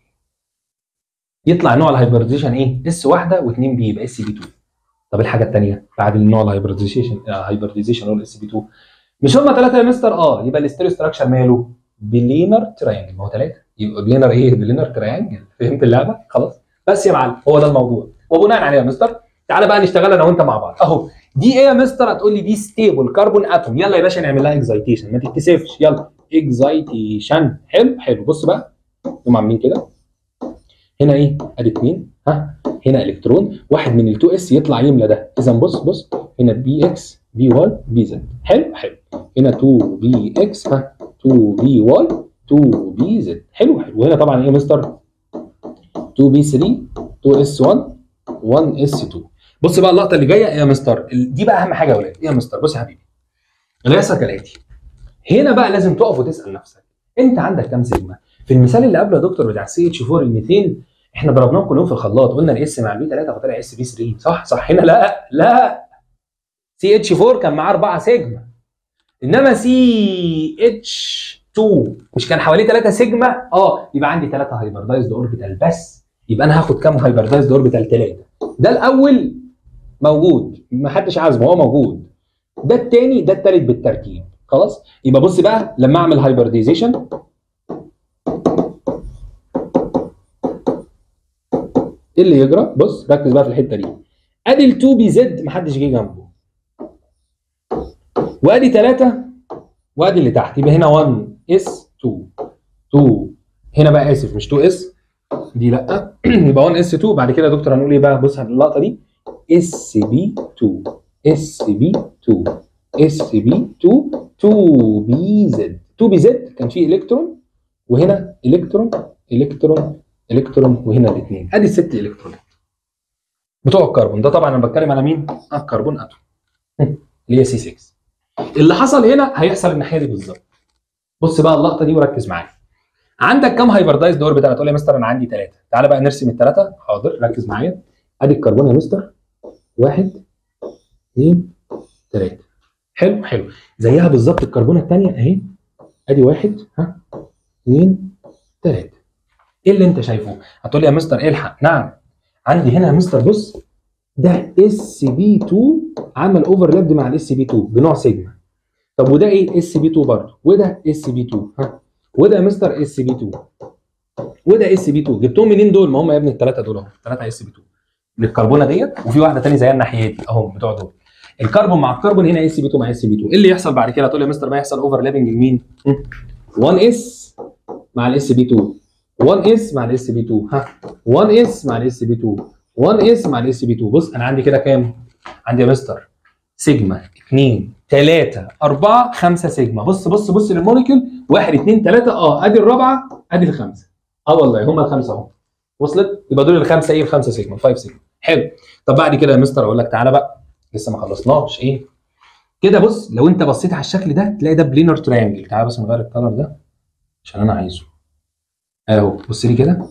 يطلع نوع الهايبرديزيشن ايه؟ اس واحده و2 بي يبقى اس بي 2. طب الحاجه الثانيه بعد النوع الهايبرديزيشن هو الاس بي 2 مش هما 3 يا مستر؟ يبقى الاستيريو ستراكشر ماله؟ بلينر تراينجل. ما هو 3 يبقى بلينر ايه؟ بلينر تراينجل. فهمت اللعبه؟ خلاص بس يا معلم هو ده الموضوع. وبناء عليه يا مستر تعالى بقى نشتغل انا وانت مع بعض اهو. دي ايه يا مستر؟ هتقول لي دي ستيبل كربون اتوم. يلا يا باشا نعمل لها اكزايتيشن ما تتكسفش. يلا اكزايتيشن. حلو حلو. بص بقى هم عاملين كده. هنا ايه؟ ادي 2 هنا الكترون واحد من ال2 اس يطلع يملى ده. اذا بص هنا بي اكس بي واي بي زد. حلو حلو. هنا 2 بي اكس 2 بي واي 2 بي زد. حلو حلو. وهنا طبعا ايه يا مستر؟ 2 بي 3 2 اس 1 1 اس 2. بص بقى اللقطه اللي جايه يا مستر، دي بقى اهم حاجه يا ولاد. ايه يا مستر؟ بص يا حبيبي اللي هيحصل كالاتي. هنا بقى لازم تقف وتسال نفسك انت عندك كام سيجما؟ في المثال اللي قبله يا دكتور بتاع سي اتش 4 الميثين احنا ضربناهم كلهم في الخلاط قلنا الاس مع البي 3 فطلع اس بي 3 صح صح. هنا لا سي اتش 4 كان معاه 4 سيجما انما سي اتش 2 مش كان حواليه 3 سيجما؟ يبقى عندي 3 هايبردايزد اوربيتال بس. يبقى انا هاخد كام هايبردايزد اوربيتال؟ 3. ده الاول موجود ما حدش عازمه هو موجود. ده الثاني ده الثالث بالترتيب. خلاص يبقى بص بقى لما اعمل هايبرديزيشن ايه اللي يجرى؟ بص ركز بقى في الحته دي. ادي ال2 بي زد ما حدش جه جنبه وادي 3 وادي اللي تحت يبقى هنا 1 اس 2 هنا بقى اسف مش 2 اس دي لا يبقى 1 اس 2. بعد كده يا دكتور هنقول ايه بقى؟ بص على اللقطه دي اس بي 2 اس بي 2 اس بي 2 2 بي زد. 2 بي زد كان فيه الكترون وهنا الكترون وهنا الاثنين. ادي الست الكترونات بتوع الكربون. ده طبعا انا بتكلم على مين؟ الكربون اتوم اللي هي سي 6. اللي حصل هنا هيحصل الناحيه دي بالظبط. بص بقى اللقطه دي وركز معايا. عندك كام هايبردايز دور بتاعنا؟ تقول لي يا مستر انا عندي 3. تعالى بقى نرسم الثلاثه. حاضر ركز معايا. ادي الكربون يا مستر 1 2 3. حلو حلو. زيها بالظبط الكربونه الثانيه اهي. ادي 1 2 3. ايه اللي انت شايفه؟ هتقول لي يا مستر الحق. نعم عندي هنا يا مستر بص ده اس بي 2 عمل اوفرلاب مع الاس بي 2 بنوع سيجما. طب وده ايه؟ اس بي 2 برضه وده اس بي 2 وده يا مستر اس بي 2 وده اس بي 2. جبتهم منين دول؟ ما هم يا ابني الثلاثه دول اهو 3 اس بي 2 للكربونه ديت وفي واحده ثانيه زيها الناحيه دي اهو بتوع دول. الكربون مع الكربون هنا اس بي 2 مع اس بي 2. ايه اللي يحصل بعد كده؟ هتقول لي يا مستر ما يحصل اوفرلابنج لمين؟ 1 اس مع الاس بي 2 1 اس مع الاس بي 2 1 اس مع الاس بي 2 1 اس مع الاس بي 2. بص انا عندي كده كام؟ عندي يا مستر سيجما 2 3 4 5 سيجما. بص للموليكيول 1 2 3 ادي الرابعه ادي الخامسه. والله هم الخمسه اهو. وصلت؟ يبقى دول الخمسه ايه؟ الخمسه سيجما 5 سيجما. حلو. طب بعد كده يا مستر اقول لك تعالى بقى لسه ما خلصناش ايه كده. بص لو انت بصيت على الشكل ده تلاقي ده بلينر تريانجل. تعالى بس نغير الكلر ده عشان انا عايزه اهو. بص لي كده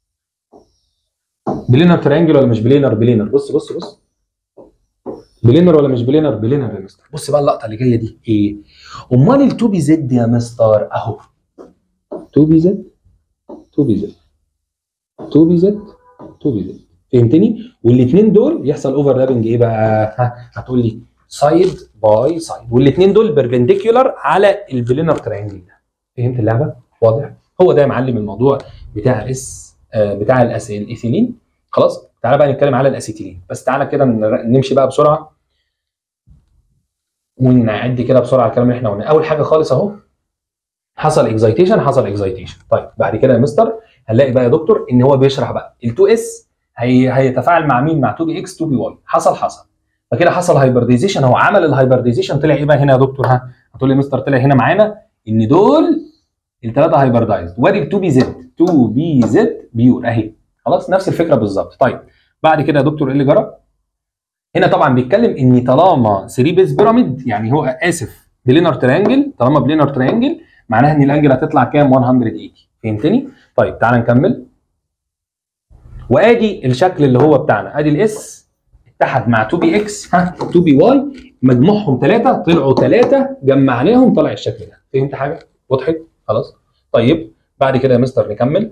بلينر تريانجل ولا مش بلينر؟ بلينر. بص بلينر ولا مش بلينر؟ بلينر يا مستر. بص بقى اللقطه اللي جايه دي ايه؟ امال ال2 بي زد يا مستر اهو 2 بي زد 2 بي زد 2 بي زد 2 بي زد. فهمتني؟ والاثنين دول يحصل اوفرلابنج ايه بقى؟ هتقول لي سايد باي سايد والاثنين دول بيربنديكولار على البلينر تريانجل ده. فهمت اللعبه؟ واضح؟ هو ده يا معلم الموضوع بتاع بتاع الايثيلين. خلاص تعالى بقى نتكلم على الاسيتيلين. بس تعالى كده نمشي بقى بسرعه ونعد كده بسرعه الكلام اللي احنا قلناه. اول حاجه خالص اهو حصل اكزايتيشن، حصل اكزايتيشن. طيب بعد كده يا مستر هنلاقي بقى يا دكتور ان هو بيشرح بقى ال 2 اس هيتفاعل مع مين؟ مع 2 بي اكس 2 بي واي. حصل فكده حصل هايبرديزيشن. هو عمل الهايبرديزيشن، طلع ايه بقى هنا يا دكتور؟ هتقول لي مستر طلع هنا معانا ان دول الثلاثه هايبردايزد، وادي ال 2 بي زد، 2 بي زد بيور اهي. خلاص نفس الفكره بالظبط. طيب بعد كده يا دكتور ايه اللي جرى؟ هنا طبعا بيتكلم ان طالما 3 بيز بيراميد، يعني هو اسف بلينر تريانجل، طالما بلينر تريانجل معناها ان الانجل هتطلع كام؟ 180. فهمتني؟ طيب تعال نكمل. وادي الشكل اللي هو بتاعنا، ادي الاس اتحد مع 2 بي اكس 2 بي واي، مجموعهم 3 طلعوا 3 جمعناهم طلع الشكل ده. فهمت حاجه؟ وضحت؟ خلاص. طيب بعد كده يا مستر نكمل.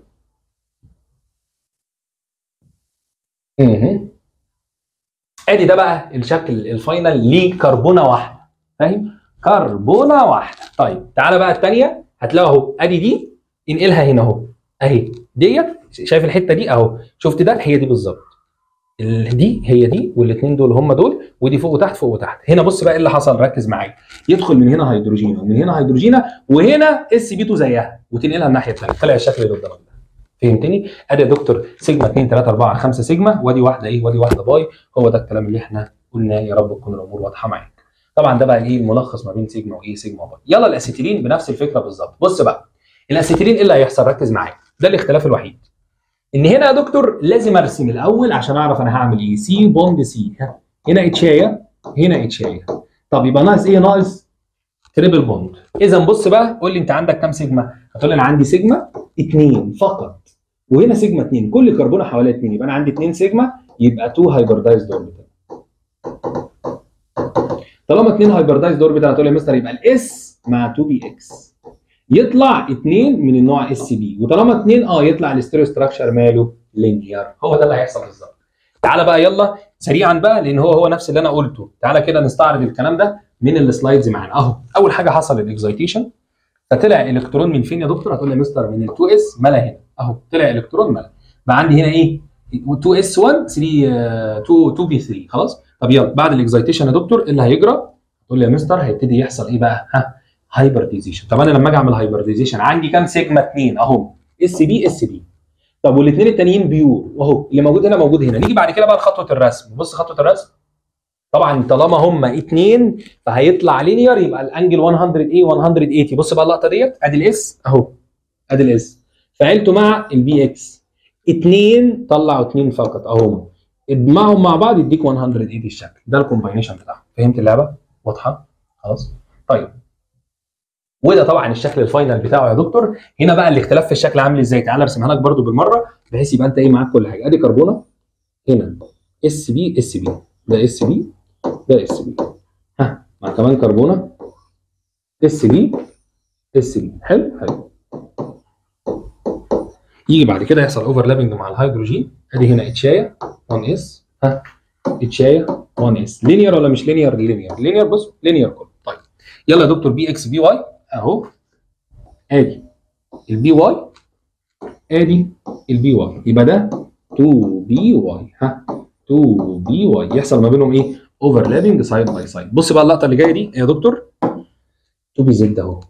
ادي ده بقى الشكل الفاينل لكربونه واحده. فاهم؟ كربونه واحده. طيب تعالى بقى الثانيه، هتلاقوا اهو ادي دي انقلها هنا اهو اهي ديت. شايف الحته دي اهو؟ شفت ده؟ هي دي بالظبط. دي هي دي، والاثنين دول هم دول، ودي فوق وتحت فوق وتحت. هنا بص بقى ايه اللي حصل، ركز معايا. يدخل من هنا هيدروجين ومن هنا هيدروجين وهنا اس بي 2 زيها وتنقلها الناحيه الثانيه، طلع الشكل اللي قدامك ده. فهمتني؟ ادي يا دكتور سيجما 2 3 4 5 سيجما، وادي واحده ايه؟ وادي واحده باي. هو ده الكلام اللي احنا قلناه. يا رب تكون الامور واضحه معاك. طبعا ده بقى ايه الملخص ما بين سيجما وايه؟ سيجما باي. يلا الاسيتيلين بنفس الفكره بالظبط. بص بقى الاسيتيلين ايه اللي هيحصل؟ ركز معايا، ده الاختلاف الوحيد ان هنا يا دكتور لازم ارسم الاول عشان اعرف انا هعمل ايه. سي بوند سي، هنا اتشايه هنا اتشايه. طب يبقى ناقص ايه؟ ناقص تريبل بوند. اذا بص بقى قول لي انت عندك كام سيجما؟ هتقول لي انا عندي سيجما 2 فقط، وهنا سيجما 2، كل كربونه حواليها 2، يبقى انا عندي 2 سيجما، يبقى 2 هايبردايزد اوربيتال. طالما 2 هايبردايزد اوربيتال هتقول لي يا مستر يبقى الاس مع 2 بي اكس يطلع 2 من النوع اس بي، وطالما 2 يطلع الاستيريو ستراكشر ماله؟ لينير. هو ده اللي هيحصل بالظبط. تعالى بقى يلا سريعا بقى، لان هو نفس اللي انا قلته. تعالى كده نستعرض الكلام ده من السلايدز معانا اهو. اول حاجه حصل الاكزايتيشن، فطلع الكترون من فين يا دكتور؟ هتقول لي مستر من ال 2 اس ملا هنا اهو، طلع الكترون ملا. بقى عندي هنا ايه؟ 2 اس 1 3 2 بي 3. خلاص. طب يلا بعد الاكزايتيشن يا دكتور اللي هيجرى؟ تقول لي يا مستر هيبتدي يحصل ايه بقى؟ هايبرديزيشن. طب انا لما اجي اعمل هايبرديزيشن عندي كام سيجما؟ 2 اهو، اس بي اس بي. طب والاثنين التانيين بيور اهو، اللي موجود هنا موجود هنا. نيجي بعد كده بقى لخطوه الرسم. بص خطوه الرسم، طبعا طالما هم اثنين فهيطلع لينير، يبقى الانجل 100 180. بص بقى اللقطه ديت، ادي الاس اهو، ادي الاس فعلته مع البي اكس، اثنين طلعوا اثنين فقط اهو، اجمعهم مع بعض يديك 180 الشكل ده الكومباينيشن بتاعهم. فهمت اللعبه؟ واضحه؟ خلاص. طيب وده طبعا الشكل الفاينل بتاعه يا دكتور. هنا بقى الاختلاف في الشكل عامل ازاي؟ تعالى ارسمها لك برده بالمره بحيث يبقى انت ايه معاك كل حاجه. ادي كربونه هنا اس بي اس بي، ده اس بي ده اس بي، مع كمان كربونه اس بي اس بي. حلو. يجي بعد كده يحصل اوفرلابنج مع الهيدروجين. ادي هنا اتشايه 1 اس اتشايه 1 اس. لينير ولا مش لينير؟ لينير. بص لينير كله. طيب يلا يا دكتور بي اكس بي واي اهو، ادي البي واي ادي البي واي، يبقى ده 2 بي واي 2 بي واي. يحصل ما بينهم ايه؟ اوفرلابنج سايد باي سايد. بص بقى اللقطه اللي جايه دي يا دكتور، 2 بي زد اهو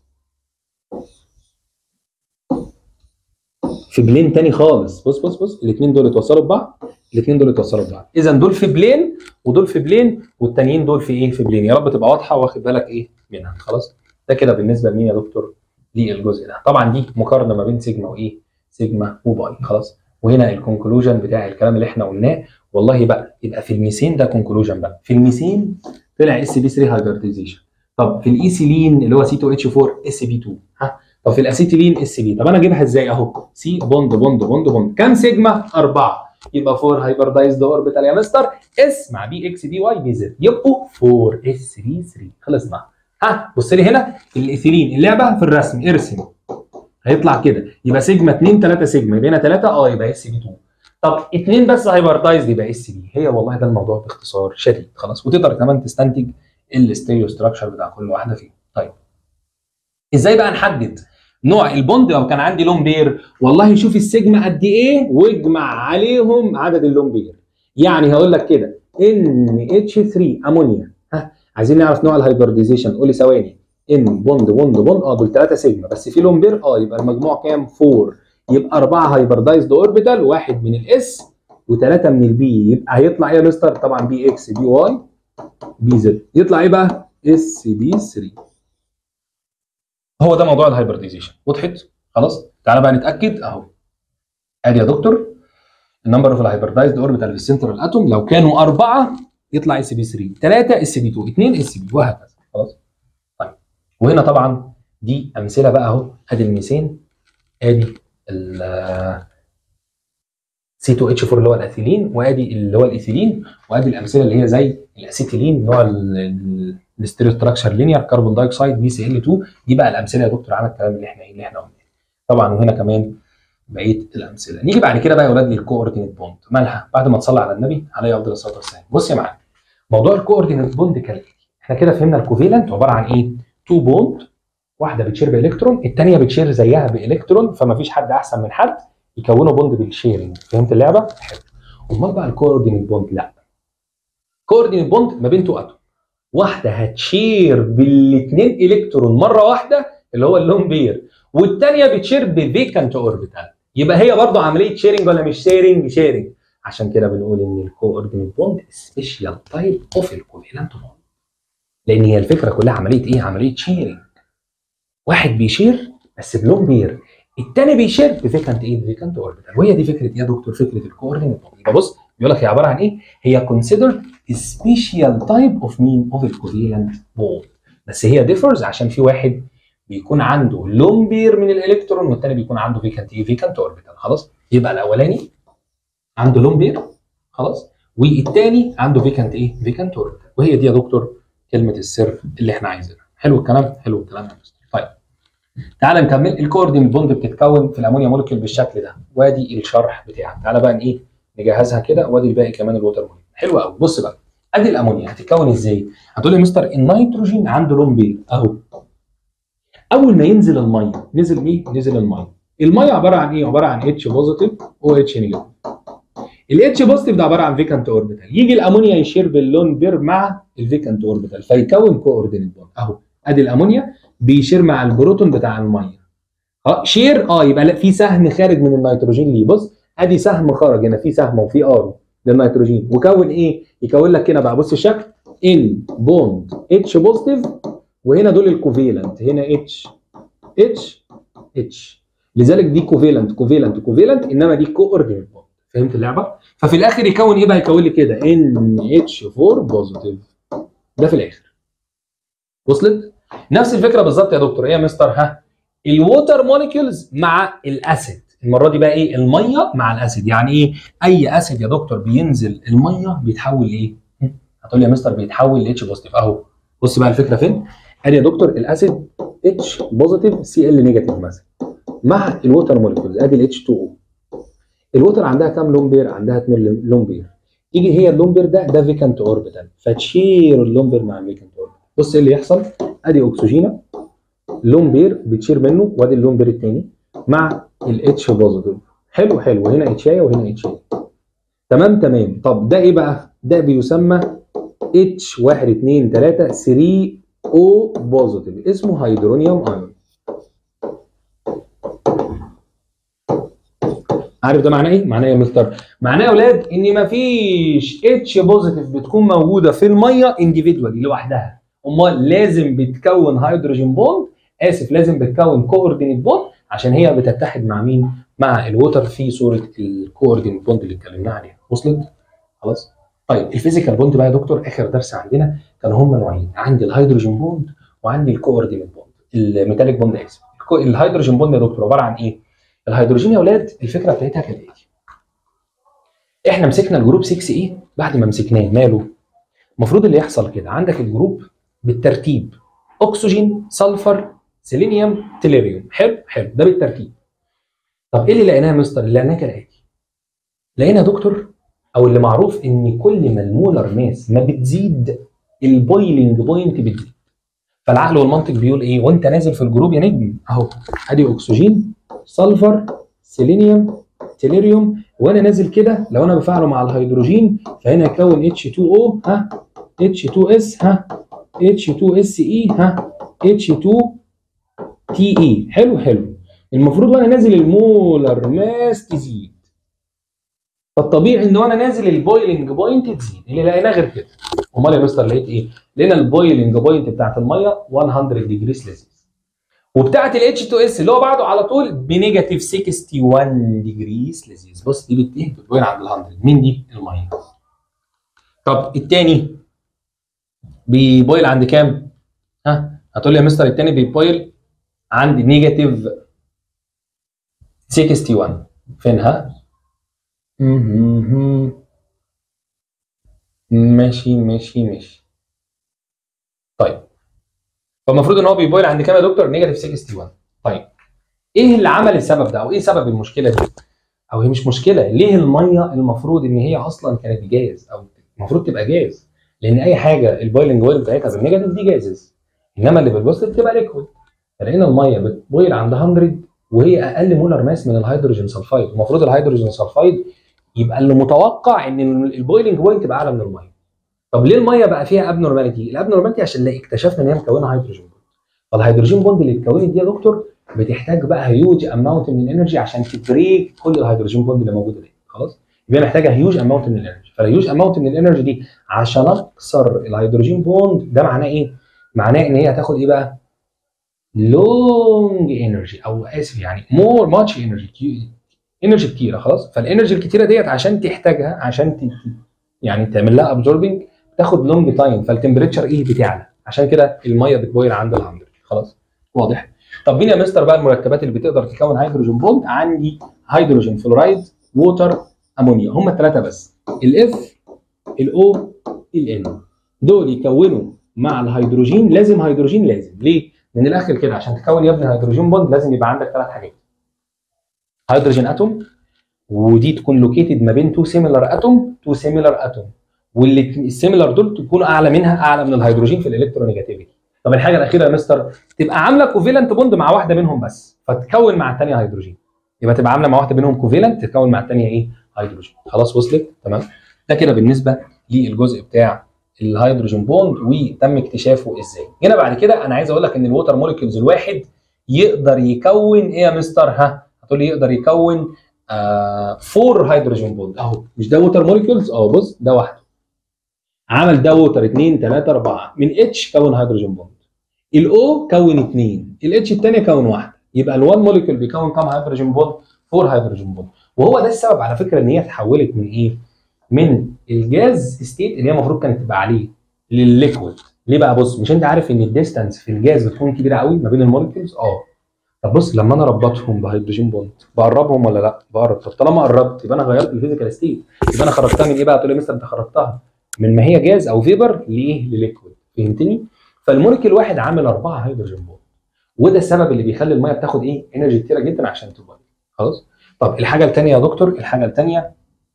في بلين تاني خالص. بص الاثنين دول اتوصلوا ببعض، اذا دول في بلين ودول في بلين، والتانيين دول في ايه؟ في بلين. يا رب تبقى واضحه واخد بالك ايه منها. خلاص. ده كده بالنسبه لمين يا دكتور؟ للجزء ده. طبعا دي مقارنه ما بين سيجما وايه؟ سيجما وباي. خلاص. وهنا الكونكلوجن بتاع الكلام اللي احنا قلناه. والله بقى يبقى في الميثين ده كونكلوجن بقى. في الميثين طلع اس بي 3 هايبرديزيشن. طب في الايثيلين اللي هو سي 2 اتش 4 اس بي 2. طب في الاسيتيلين اس بي. طب انا اجيبها ازاي؟ اهو سي بوند بوند بوند بوند. كام سيجما؟ 4. يبقى 4 هايبردايزد اوربيتال يا مستر، اس مع بي اكس بي واي بي زد، يبقوا 4 اس بي 3. خلصنا. بص لي هنا الايثيلين، اللعبه في الرسم، ارسم هيطلع كده. يبقى سيجما 2 3 سيجما، يبقى هنا 3 يبقى اس بي 2. طب 2 بس هايبردايزد يبقى اس بي. هي والله ده الموضوع باختصار شديد. خلاص. وتقدر كمان تستنتج الستيريو ستراكشر بتاع كل واحده فيهم. طيب ازاي بقى نحدد نوع البوند لو كان عندي لون بير؟ والله شوف السيجما قد ايه واجمع عليهم عدد اللون بير. يعني هقول لك كده ان اتش 3 امونيا. عايزين نعرف نوع الهايبرديزيشن. قول لي ثواني. ان بوند بوند بوند دول 3 سيجما بس في لون بير يبقى المجموع كام؟ 4. يبقى 4 هايبردايزد اوربيتال، واحد من الاس و3 من البي. يبقى هيطلع ايه يا مستر؟ طبعا بي اكس بي واي بي زد. يطلع ايه بقى؟ اس بي 3. هو ده موضوع الهايبرديزيشن. وضحت؟ خلاص. تعالى بقى نتاكد اهو. ادي يا دكتور النمبر اوف الهايبردايزد اوربيتال في السنترال اتوم، لو كانوا 4 يطلع اس بي 3، 3 اس بي 2، 2 اس بي، وهكذا. خلاص. طيب وهنا طبعا دي امثله بقى اهو. ادي الميثين، ادي ال C2H4 اللي هو الاثيلين، وادي اللي هو الايثيلين، وادي الامثله اللي هي زي الاسيتيلين نوع الستيريوستراكشر لينير كربون دايوكسيد BCl2. دي بقى الامثله يا دكتور على الكلام اللي احنا قلناه. طبعا وهنا كمان بقيه الامثله. نيجي بعد كده بقى يا اولاد للكوردينيت بوند. مالها؟ بعد ما تصلي على النبي عليه افضل الصلاه والسلام. بص يا معلم، موضوع الكوردينيت بوند كالاتي. احنا كده فهمنا الكوفيلنت عباره عن ايه؟ 2 بوند، واحده بتشير بالكترون، الثانيه بتشير زيها بالكترون، فما فيش حد احسن من حد، يكونوا بوند بالشيرنج. فهمت اللعبه؟ حلو. امال بقى الكوردينيت بوند؟ لا، كوردينيت بوند ما بين 2 اتوم، واحده هتشير بالاثنين الكترون مره واحده اللي هو اللون بير، والثانيه بتشير بفيكانت اوربيتال. يبقى هي برضه عمليه شيرنج ولا مش شيرنج؟ شيرنج. عشان كده بنقول ان الكوردينيت بوند سبيشال تايب اوف الكوفالنت بوند، لان هي الفكره كلها عمليه ايه؟ عمليه شيرنج. واحد بيشير بس بلون بير، الثاني بيشير بفيكانت ايه؟ بفيكانت اوربيتال. وهي دي فكره ايه يا دكتور؟ فكره الكوردينيت بوند. يبقى بص بيقول لك هي عباره عن ايه؟ هي كونسيدر سبيشال تايب اوف مين؟ اوف الكوفالنت بوند. بس هي ديفرز عشان في واحد بيكون عنده لون بير من الالكترون، والثاني بيكون عنده فيكانت ايه؟ فيكانت اوربيتال. خلاص. يبقى الاولاني عنده لون بير، خلاص، والثاني عنده فيكانت ايه؟ فيكانت اوربيتال. وهي دي يا دكتور كلمه السر اللي احنا عايزينها. حلو الكلام؟ حلو الكلام يا مستر. طيب تعالى نكمل. الكوردينيت بوند بتتكون في الامونيا مولكيول بالشكل ده، وادي الشرح بتاعها. تعالى بقى ايه نجهزها كده، وادي الباقي كمان الووتر مولكيول. حلو قوي. بص بقى، ادي الامونيا هتتكون ازاي؟ هتقول لي مستر النيتروجين عنده لون بير اهو. اول ما ينزل الميه، نزل ايه؟ نزل الميه. الميه عباره عن ايه؟ عباره عن اتش بوزيتيف او اتش نيجاتيف. الاتش بوزيتيف ده عباره عن فيكانت اوربيتال، يجي الامونيا يشير باللون بير مع الفيكانت اوربيتال فيكون كوردينيت بوند اهو. ادي الامونيا بيشير مع البروتون بتاع الميه. شير يبقى في سهم خارج من النيتروجين ليه. بص ادي سهم خرج هنا، في سهم وفي ارو للنيتروجين، وكون ايه؟ يكون لك هنا بقى بص الشكل ان بوند اتش بوزيتيف، وهنا دول الكوفيلنت، هنا اتش اتش اتش، لذلك دي كوفيلنت كوفيلنت كوفيلنت، انما دي كوردينيت بوند. فهمت اللعبه؟ ففي الاخر يكون ايه بقى؟ يكون لي كده ان اتش 4 بوزيتيف، ده في الاخر. وصلت؟ نفس الفكره بالظبط يا دكتور. ايه يا مستر؟ الووتر موليكيولز مع الاسيد. المره دي بقى ايه؟ الميه مع الاسيد. يعني ايه؟ اي اسيد يا دكتور بينزل الميه بيتحول ايه؟ هتقول لي يا مستر بيتحول ل اتش بوزيتيف اهو. بص بقى الفكره فين؟ ادي يا دكتور الاسيد اتش بوزيتيف سي ال نيجاتيف مثلا مع الووتر موليكيولز، ادي الاتش 2 او. الووتر عندها كام لون بير؟ عندها 2 لون بير. تيجي هي اللون بير ده فيكانت اوربيتال، فتشير اللون بير مع الفيكانت اوربيتال. بص ايه اللي يحصل؟ ادي اكسجينه لون بير بتشير منه، وادي اللون بير الثاني مع الاتش بوزيتيف. حلو حلو. هنا اتشايه وهنا اتشايه. تمام تمام. طب ده ايه بقى؟ ده بيسمى اتش 1 2 3 3 او بوزيتيف، اسمه هيدرونيوم ايون. عارف ده معناه ايه؟ معناه ايه يا مستر؟ معناه يا اولاد ان مفيش اتش بوزيتيف بتكون موجوده في الميه انديفيدوالي لوحدها، امال لازم بتكون هيدروجين بوند، لازم بتكون كوردينيت بوند عشان هي بتتحد مع مين؟ مع الووتر في صوره الكوردينيت بوند اللي اتكلمنا عليها. وصلت؟ خلاص؟ طيب الفيزيكال بوند بقى يا دكتور، اخر درس عندنا كانوا هم نوعين، عندي الهيدروجين بوند وعندي الكوردينيت بوند، الميتاليك بوند اسف. الهيدروجين بوند يا دكتور عباره عن ايه؟ الهيدروجين يا اولاد الفكره بتاعتها كالاتي. احنا مسكنا الجروب 6 ايه، بعد ما مسكناه ماله؟ المفروض اللي يحصل كده، عندك الجروب بالترتيب اكسجين سلفر سيلينيوم تيليريوم. حلو حلو، ده بالترتيب. طب ايه اللي لقيناه يا مستر؟ اللي لقيناه كالاتي. لقينا يا دكتور، او اللي معروف ان كل ما المولر ماس ما بتزيد البويلنج بوينت بتزيد. فالعقل والمنطق بيقول ايه وانت نازل في الجروب يا نجم؟ اهو ادي اكسجين سلفر سيلينيوم تيليريوم، وانا نازل كده لو انا بفعله مع الهيدروجين فهنا يكون H2O H2S H2SE H2TE. حلو حلو. المفروض وانا نازل المولر ماس تزيد، فالطبيعي ان وانا نازل البويلنج بوينت تزيد. اللي لقيناه غير كده. امال يا مستر لقيت ايه؟ لقينا البويلنج بوينت بتاعت الميه 100 ديجري سيلسيوس، وبتاعت ال H2S اللي هو بعده على طول بنيجاتيف 61 ديجري سيلسيوس. بص دي بتبويل عند ال 100. مين دي؟ الميه. طب الثاني بيبويل عند كام؟ ها هتقول لي يا مستر الثاني بيبويل عند نيجاتيف 61. فينها؟ ماشي ماشي ماشي. طيب فالمفروض ان هو بيبويل عند كام يا دكتور؟ نيجاتيف 61. طيب ايه اللي عمل السبب ده، او ايه سبب المشكله دي؟ او هي مش مشكله، ليه الميه المفروض ان هي اصلا كانت جاز، او المفروض تبقى جاز، لان اي حاجه البويلنج بويل بتاعتها بالنيجاتيف دي جازز، انما اللي بالبوزيتيف بتبقى ليكويد. فلقينا الميه بتبويل عند 100 وهي اقل مولر ماس من الهيدروجين سلفايد. المفروض الهيدروجين سلفايد يبقى اللي متوقع ان البويلنج بوينت تبقى اعلى من الميه. طب ليه الميه بقى فيها ابنورماليتي؟ الابنورماليتي عشان اكتشفنا ان هي مكونه هيدروجين بوند. فالهيدروجين بوند اللي اتكونت دي يا دكتور بتحتاج بقى هيوج اماونت من الانرجي عشان تبريك كل الهيدروجين بوند اللي موجوده دي. خلاص؟ يبقى محتاجه هيوج اماونت من الانرجي. فالهيوج اماونت من الانرجي دي عشان اكسر الهيدروجين بوند ده معناه ايه؟ معناه ان هي هتاخد ايه بقى؟ لونج انرجي، او اسف يعني مور ماتش انرجي، انرجي كتيره. خلاص؟ فالانرجي الكتيره ديت عشان تحتاجها، عشان يعني تعمل لها ابزوربنج تاخد لونج تايم، فالتمبريتشر ايه بتعلى، عشان كده الميه بتبويل عند ال 100. خلاص؟ واضح؟ طب مين يا مستر بقى المركبات اللي بتقدر تكون هيدروجين بوند؟ عندي هيدروجين فلورايد، ووتر، امونيا. هم الثلاثه بس، الاف، الاو، الان. دول يكونوا مع الهيدروجين لازم هيدروجين، لازم. ليه؟ من الاخر كده عشان تكون يا ابني هيدروجين بوند لازم يبقى عندك ثلاث حاجات. هيدروجين اتوم، ودي تكون لوكيتد ما بين تو سيميلر اتوم، واللي السيميلر دول تكونوا اعلى منها، اعلى من الهيدروجين في الالكترونيجاتيفيتي. طب الحاجه الاخيره يا مستر تبقى عامله كوفيلنت بوند مع واحده منهم بس، فتكون مع الثانيه هيدروجين. يبقى تبقى عامله مع واحده منهم كوفيلنت تتكون مع الثانيه ايه؟ هيدروجين. خلاص وصلت؟ تمام. ده كده بالنسبه للجزء بتاع الهيدروجين بوند وتم اكتشافه ازاي. هنا بعد كده انا عايز اقول لك ان الووتر موليكيولز الواحد يقدر يكون ايه يا مستر؟ ها هتقول لي يقدر يكون 4 هيدروجين بوند. اهو مش ده ووتر موليكيولز؟ بص ده واحده عمل ده ووتر 2 3 4 من اتش كون هيدروجين بوند، الاو كون 2، الاتش الثانيه كون واحده، يبقى ال1 موليكيول بيكون كام هيدروجين بوند؟ 4 هيدروجين بوند. وهو ده السبب على فكره ان هي اتحولت من ايه؟ من الجاز ستيت اللي هي المفروض كانت تبقى عليه للليكويد. ليه بقى؟ بص مش انت عارف ان الديستانس في الجاز بتكون كبيره قوي ما بين الموليكيولز؟ طب بص لما انا ربطهم بهيدروجين بوند بقربهم ولا لا؟ بقرب. طب طالما قربت يبقى انا غيرت الفيزيكال ستيت، يبقى انا خرجتها من ايه بقى؟ تقول لي مثلا انت خرجتها من ما هي جاز او فيبر لايه؟ لليكويد. فهمتني؟ فالموليكيول واحد عامل 4 هيدروجين بوند، وده السبب اللي بيخلي الميه بتاخد ايه؟ انرجي كتيره جدا عشان تبويل. خلاص؟ طب الحاجه الثانيه يا دكتور، الحاجه الثانيه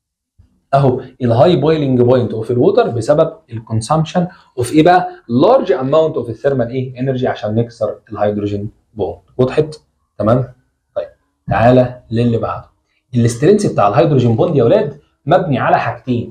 اهو الهاي بويلنج بوينت اوف الووتر بسبب الكونسامشن اوف ايه بقى؟ لارج اماونت اوف الثيرمال ايه؟ انرجي عشان نكسر الهيدروجين بوند. وضحت؟ تمام؟ طيب تعالى للي بعده. الاسترنس بتاع الهيدروجين بوند يا اولاد مبني على حاجتين.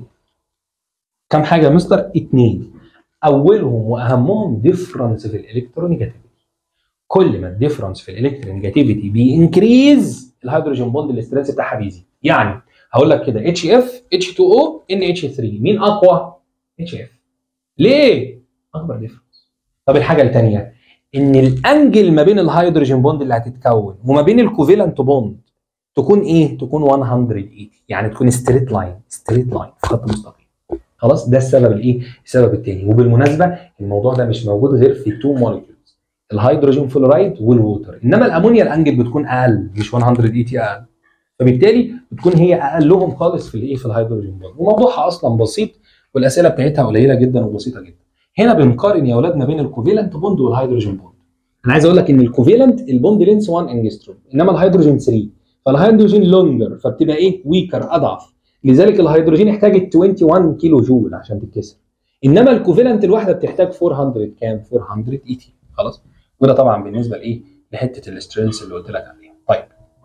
كم حاجه يا مستر؟ 2. اولهم واهمهم ديفرنس في الالكترونيجاتيفيتي. كل ما الديفرنس في الالكترونيجاتيفيتي بينكريز الهيدروجين بوند الاسترنس بتاعها بيزيد. يعني هقول لك كده HF H2O NH3 مين اقوى؟ HF. ليه؟ اكبر ديفرنس. طب الحاجه الثانيه ان الانجل ما بين الهيدروجين بوند اللي هتتكون وما بين الكوفيلنت بوند تكون ايه؟ تكون 180، يعني تكون ستريت لاين في خط مستقيم. خلاص؟ ده السبب الايه؟ السبب الثاني. وبالمناسبه الموضوع ده مش موجود غير في 2 موليكيولز، الهيدروجين فلورايد والووتر، انما الامونيا الانجل بتكون اقل، مش 180 اقل، فبالتالي بتكون هي اقلهم خالص في الايه؟ في الهيدروجين بوند. وموضوعها اصلا بسيط والاسئله بتاعتها قليله جدا وبسيطه جدا. هنا بنقارن يا اولاد ما بين الكوفيلنت بوند والهيدروجين بوند. انا عايز اقول لك ان الكوفيلنت البوند لينس 1 انجستروم، انما الهيدروجين 3، فالهيدروجين لونجر فبتبقى ايه؟ ويكر، اضعف، لذلك الهيدروجين احتاجت 21 كيلو جول عشان تتكسر، انما الكوفيلنت الواحده بتحتاج 400 كام؟ 480. خلاص؟ وده طبعا بالنسبه لايه؟ لحته الاسترنس اللي قلت لك عليها. طيب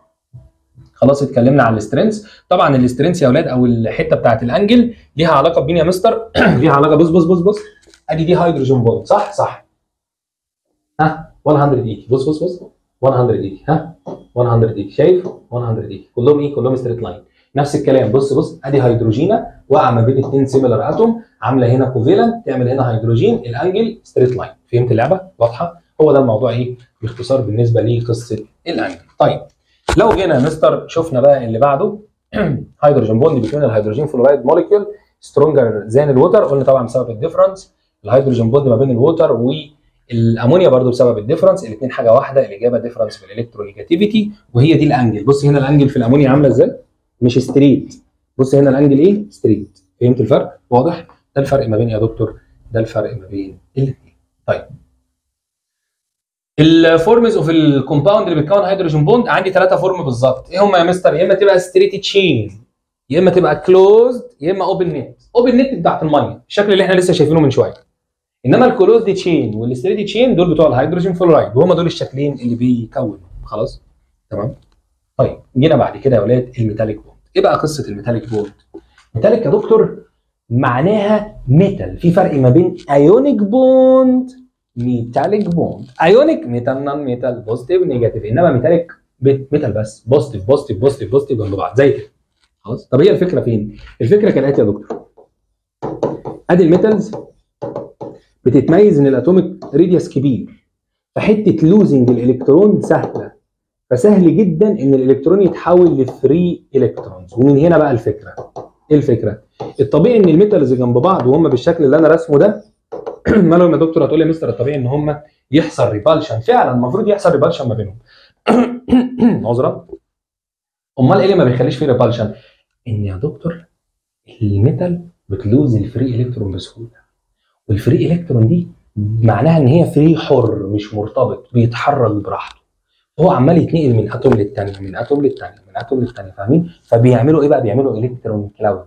خلاص اتكلمنا عن الاسترنس. طبعا الاسترنس يا اولاد او الحته بتاعت الانجل ليها علاقه بمين يا مستر؟ ليها علاقه، بص ادي دي هيدروجين بوند، صح؟ ها 180. بص بص بص 180. ها 180 شايف 180 كلهم ايه؟ كلهم ستريت لاين. نفس الكلام بص بص ادي هيدروجينه واقعه ما بين اثنين سيميلر اتوم عامله هنا كوفيلنت تعمل هنا هيدروجين الانجل ستريت لاين. فهمت اللعبه؟ واضحه؟ هو ده الموضوع ايه؟ باختصار بالنسبه لقصه الانجل. طيب لو جينا يا مستر شفنا بقى اللي بعده هيدروجين بوند بين الهيدروجين فلورايد موليكيول سترونجر ذان الووتر. قلنا طبعا بسبب الديفرنس الهيدروجين بوند ما بين الووتر والامونيا برضو بسبب الديفرنس. الاثنين حاجه واحده الاجابه ديفرنس في الالكترونيجاتيفيتي وهي دي الانجل. بص هنا الانجل في الامونيا عامله ازاي؟ مش ستريت. بص هنا الانجل ايه؟ ستريت. فهمت الفرق؟ واضح؟ ده الفرق ما بين يا دكتور ده الفرق ما بين الاثنين. طيب الفورمز اوف الكومباوند اللي بتكون هيدروجين بوند عندي ثلاثه فورم بالظبط. ايه هم يا مستر؟ يا اما تبقى ستريت تشين يا اما تبقى كلوزد يا اما اوبن نت. اوبن نت بتاعت الميه الشكل اللي احنا لسه شايفينه من شويه. انما الكلوزد تشين والستريت تشين دول بتوع الهيدروجين فلورايد وهم دول الشكلين اللي بيكونوا. خلاص تمام. طيب جينا بعد كده يا اولاد الميتاليك بوند. ايه بقى قصه الميتاليك بوند؟ ميتاليك يا دكتور معناها ميتال. في فرق ما بين ايونيك بوند ميتاليك بوند. ايونيك ميتال نون ميتال بوزيتيف نيجاتيف انما ميتاليك ميتال بس بوزيتيف بوزيتيف بوزيتيف بوزيتيف جنب بعض زي كده. خلاص طب هي الفكره فين؟ الفكره كالاتي يا دكتور. ادي الميتالز بتتميز ان الاتوميك ريديوس كبير فحته لوزنج الالكترون سهله فسهل جدا ان الالكترون يتحول لفري الكترونز. ومن هنا بقى الفكره. ايه الفكره؟ الطبيعي ان الميتالز جنب بعض وهم بالشكل اللي انا راسمه ده مالهم يا دكتور؟ هتقول لي يا مستر الطبيعي ان هم يحصل ريبالشن. فعلا المفروض يحصل ريبالشن ما بينهم. عذرا. امال ايه اللي ما بيخليش فيه ريبالشن؟ ان يا دكتور الميتال بتلوز الفري الكترون بسهوله والفري الكترون دي معناها ان هي فري حر مش مرتبط بيتحرك براحته. هو عمال يتنقل من اتوم للثانيه من اتوم للثانيه من اتوم للثانيه. فاهمين؟ فبيعملوا ايه بقى؟ بيعملوا الكترون كلاود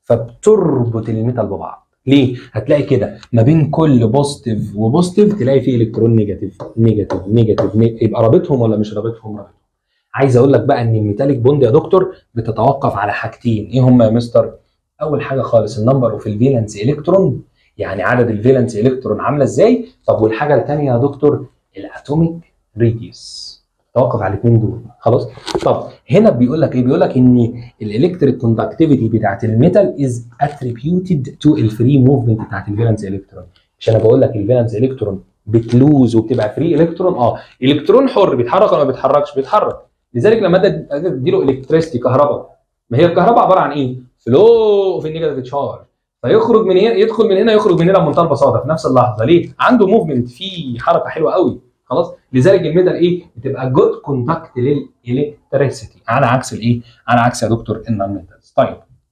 فبتربط الميتال ببعض. ليه؟ هتلاقي كده ما بين كل بوزيتيف وبوزيتيف تلاقي فيه الكترون نيجاتيف نيجاتيف نيجاتيف يبقى رابطهم ولا مش رابطهم؟ رابطهم. عايز اقول لك بقى ان الميتاليك بوند يا دكتور بتتوقف على حاجتين. ايه هم يا مستر؟ اول حاجه خالص النمبر اوف الفالنس الكترون يعني عدد الفالنس الكترون عامله ازاي. طب والحاجه الثانيه يا دكتور الاتوميك ريديوس. توقف على الاثنين دول. خلاص. طب هنا بيقول لك ايه؟ بيقول لك ان الالكتريك كوندكتيفيتي بتاعت الميتال از اتريبيوتد تو الفري موفمنت بتاعت الفالنس الكترون. مش انا بقول لك الفالنس الكترون بتلوز وبتبقى فري الكترون؟ الكترون حر بيتحرك ولا ما بيتحركش؟ بيتحرك. لذلك لما اديله الكتريستي كهرباء ما هي الكهرباء عباره عن ايه؟ فلو اوف النيجاتيف تشارج فيخرج من هنا يدخل من هنا يخرج من هنا بمنتهى البساطه في نفس اللحظه. ليه؟ عنده موفمنت في حركه حلوه قوي. خلاص. لذلك الميتال ايه؟ بتبقى جود كوندكت للالكتريسيتي على عكس الايه؟ على عكس يا دكتور النون ميتالز. طيب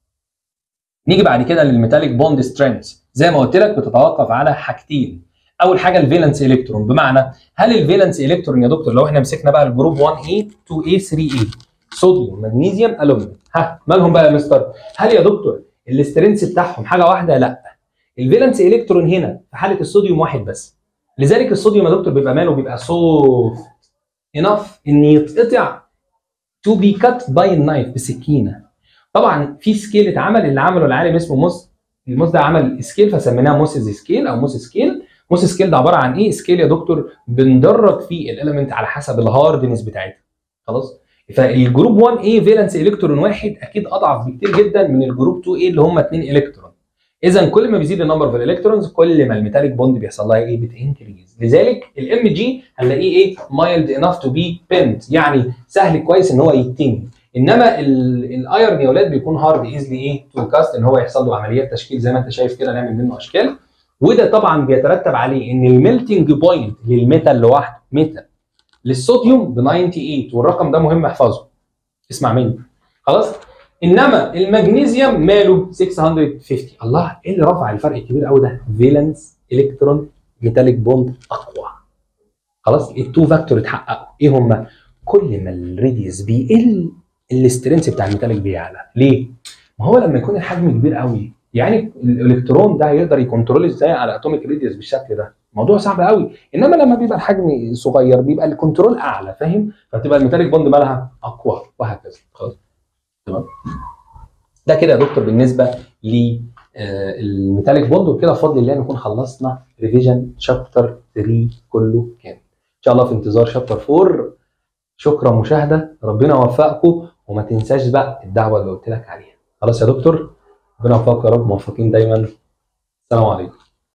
نيجي بعد كده للميتاليك بوند سترينث. زي ما قلت لك بتتوقف على حاجتين. اول حاجه الفالنس الكترون. بمعنى هل الفالنس الكترون يا دكتور لو احنا مسكنا بقى الجروب 1A 2A 3A صوديوم مغنيسيوم الومنيوم مالهم بقى يا مستر؟ هل يا دكتور الاسترينث بتاعهم حاجه واحده؟ لا. الفالنس الكترون هنا في حاله الصوديوم واحد بس. لذلك الصوديوم يا دكتور بيبقى ماله؟ بيبقى سوفت انف ان يتقطع تو بي كات باي النايف بسكينه. طبعا في سكيل اتعمل اللي عمله العالم اسمه موس. الموس ده عمل سكيل فسميناها موسز سكيل او موس سكيل. موس سكيل ده عباره عن ايه؟ سكيل يا دكتور بندرج فيه الاليمنت على حسب الهاردنس بتاعتها. خلاص. فالجروب 1 a فالنس الكترون واحد اكيد اضعف بكتير جدا من الجروب 2 a اللي هم 2 الكترون. اذا كل ما بيزيد النمبر في الالكترونز كل ما الميتاليك بوند بيحصل لها ايه؟ بتنكريز. لذلك الام جي هنلاقيه ايه؟ مايلد انف تو بي بنت يعني سهل كويس ان هو يتني. انما الايرن يا اولاد بيكون هارد ايزلي ايه؟ تو كاست ان هو يحصل له عمليات تشكيل زي ما انت شايف كده نعمل منه اشكال. وده طبعا بيترتب عليه ان الميلتنج بوينت للميتال لوحده ميتال للصوديوم ب 98 والرقم ده مهم احفظه. اسمع مني. خلاص. انما المغنيسيوم ماله 650. الله ايه اللي رفع الفرق الكبير قوي ده؟ فالنس الكترون ميتاليك بوند اقوى. خلاص. التو فاكتور اتحققوا. ايه هم؟ كل ما الريديوس بيقل الاسترنس بتاع الميتاليك بيعلى. ليه؟ ما هو لما يكون الحجم كبير قوي يعني الالكترون ده هيقدر يكنترول ازاي على اتوميك ريديوس بالشكل ده؟ موضوع صعب قوي. انما لما بيبقى الحجم صغير بيبقى الكنترول اعلى. فاهم؟ فتبقى الميتاليك بوند مالها اقوى وهكذا. خلاص. تمام. ده كده يا دكتور بالنسبه ل الميتاليك بوند، وكده بفضل الله نكون خلصنا ريفيجن شابتر 3 كله كامل. ان شاء الله في انتظار شابتر 4. شكرا مشاهده، ربنا يوفقكم، وما تنساش بقى الدعوه اللي قلت لك عليها. خلاص يا دكتور، ربنا يوفقك يا رب، موفقين دايما. السلام عليكم.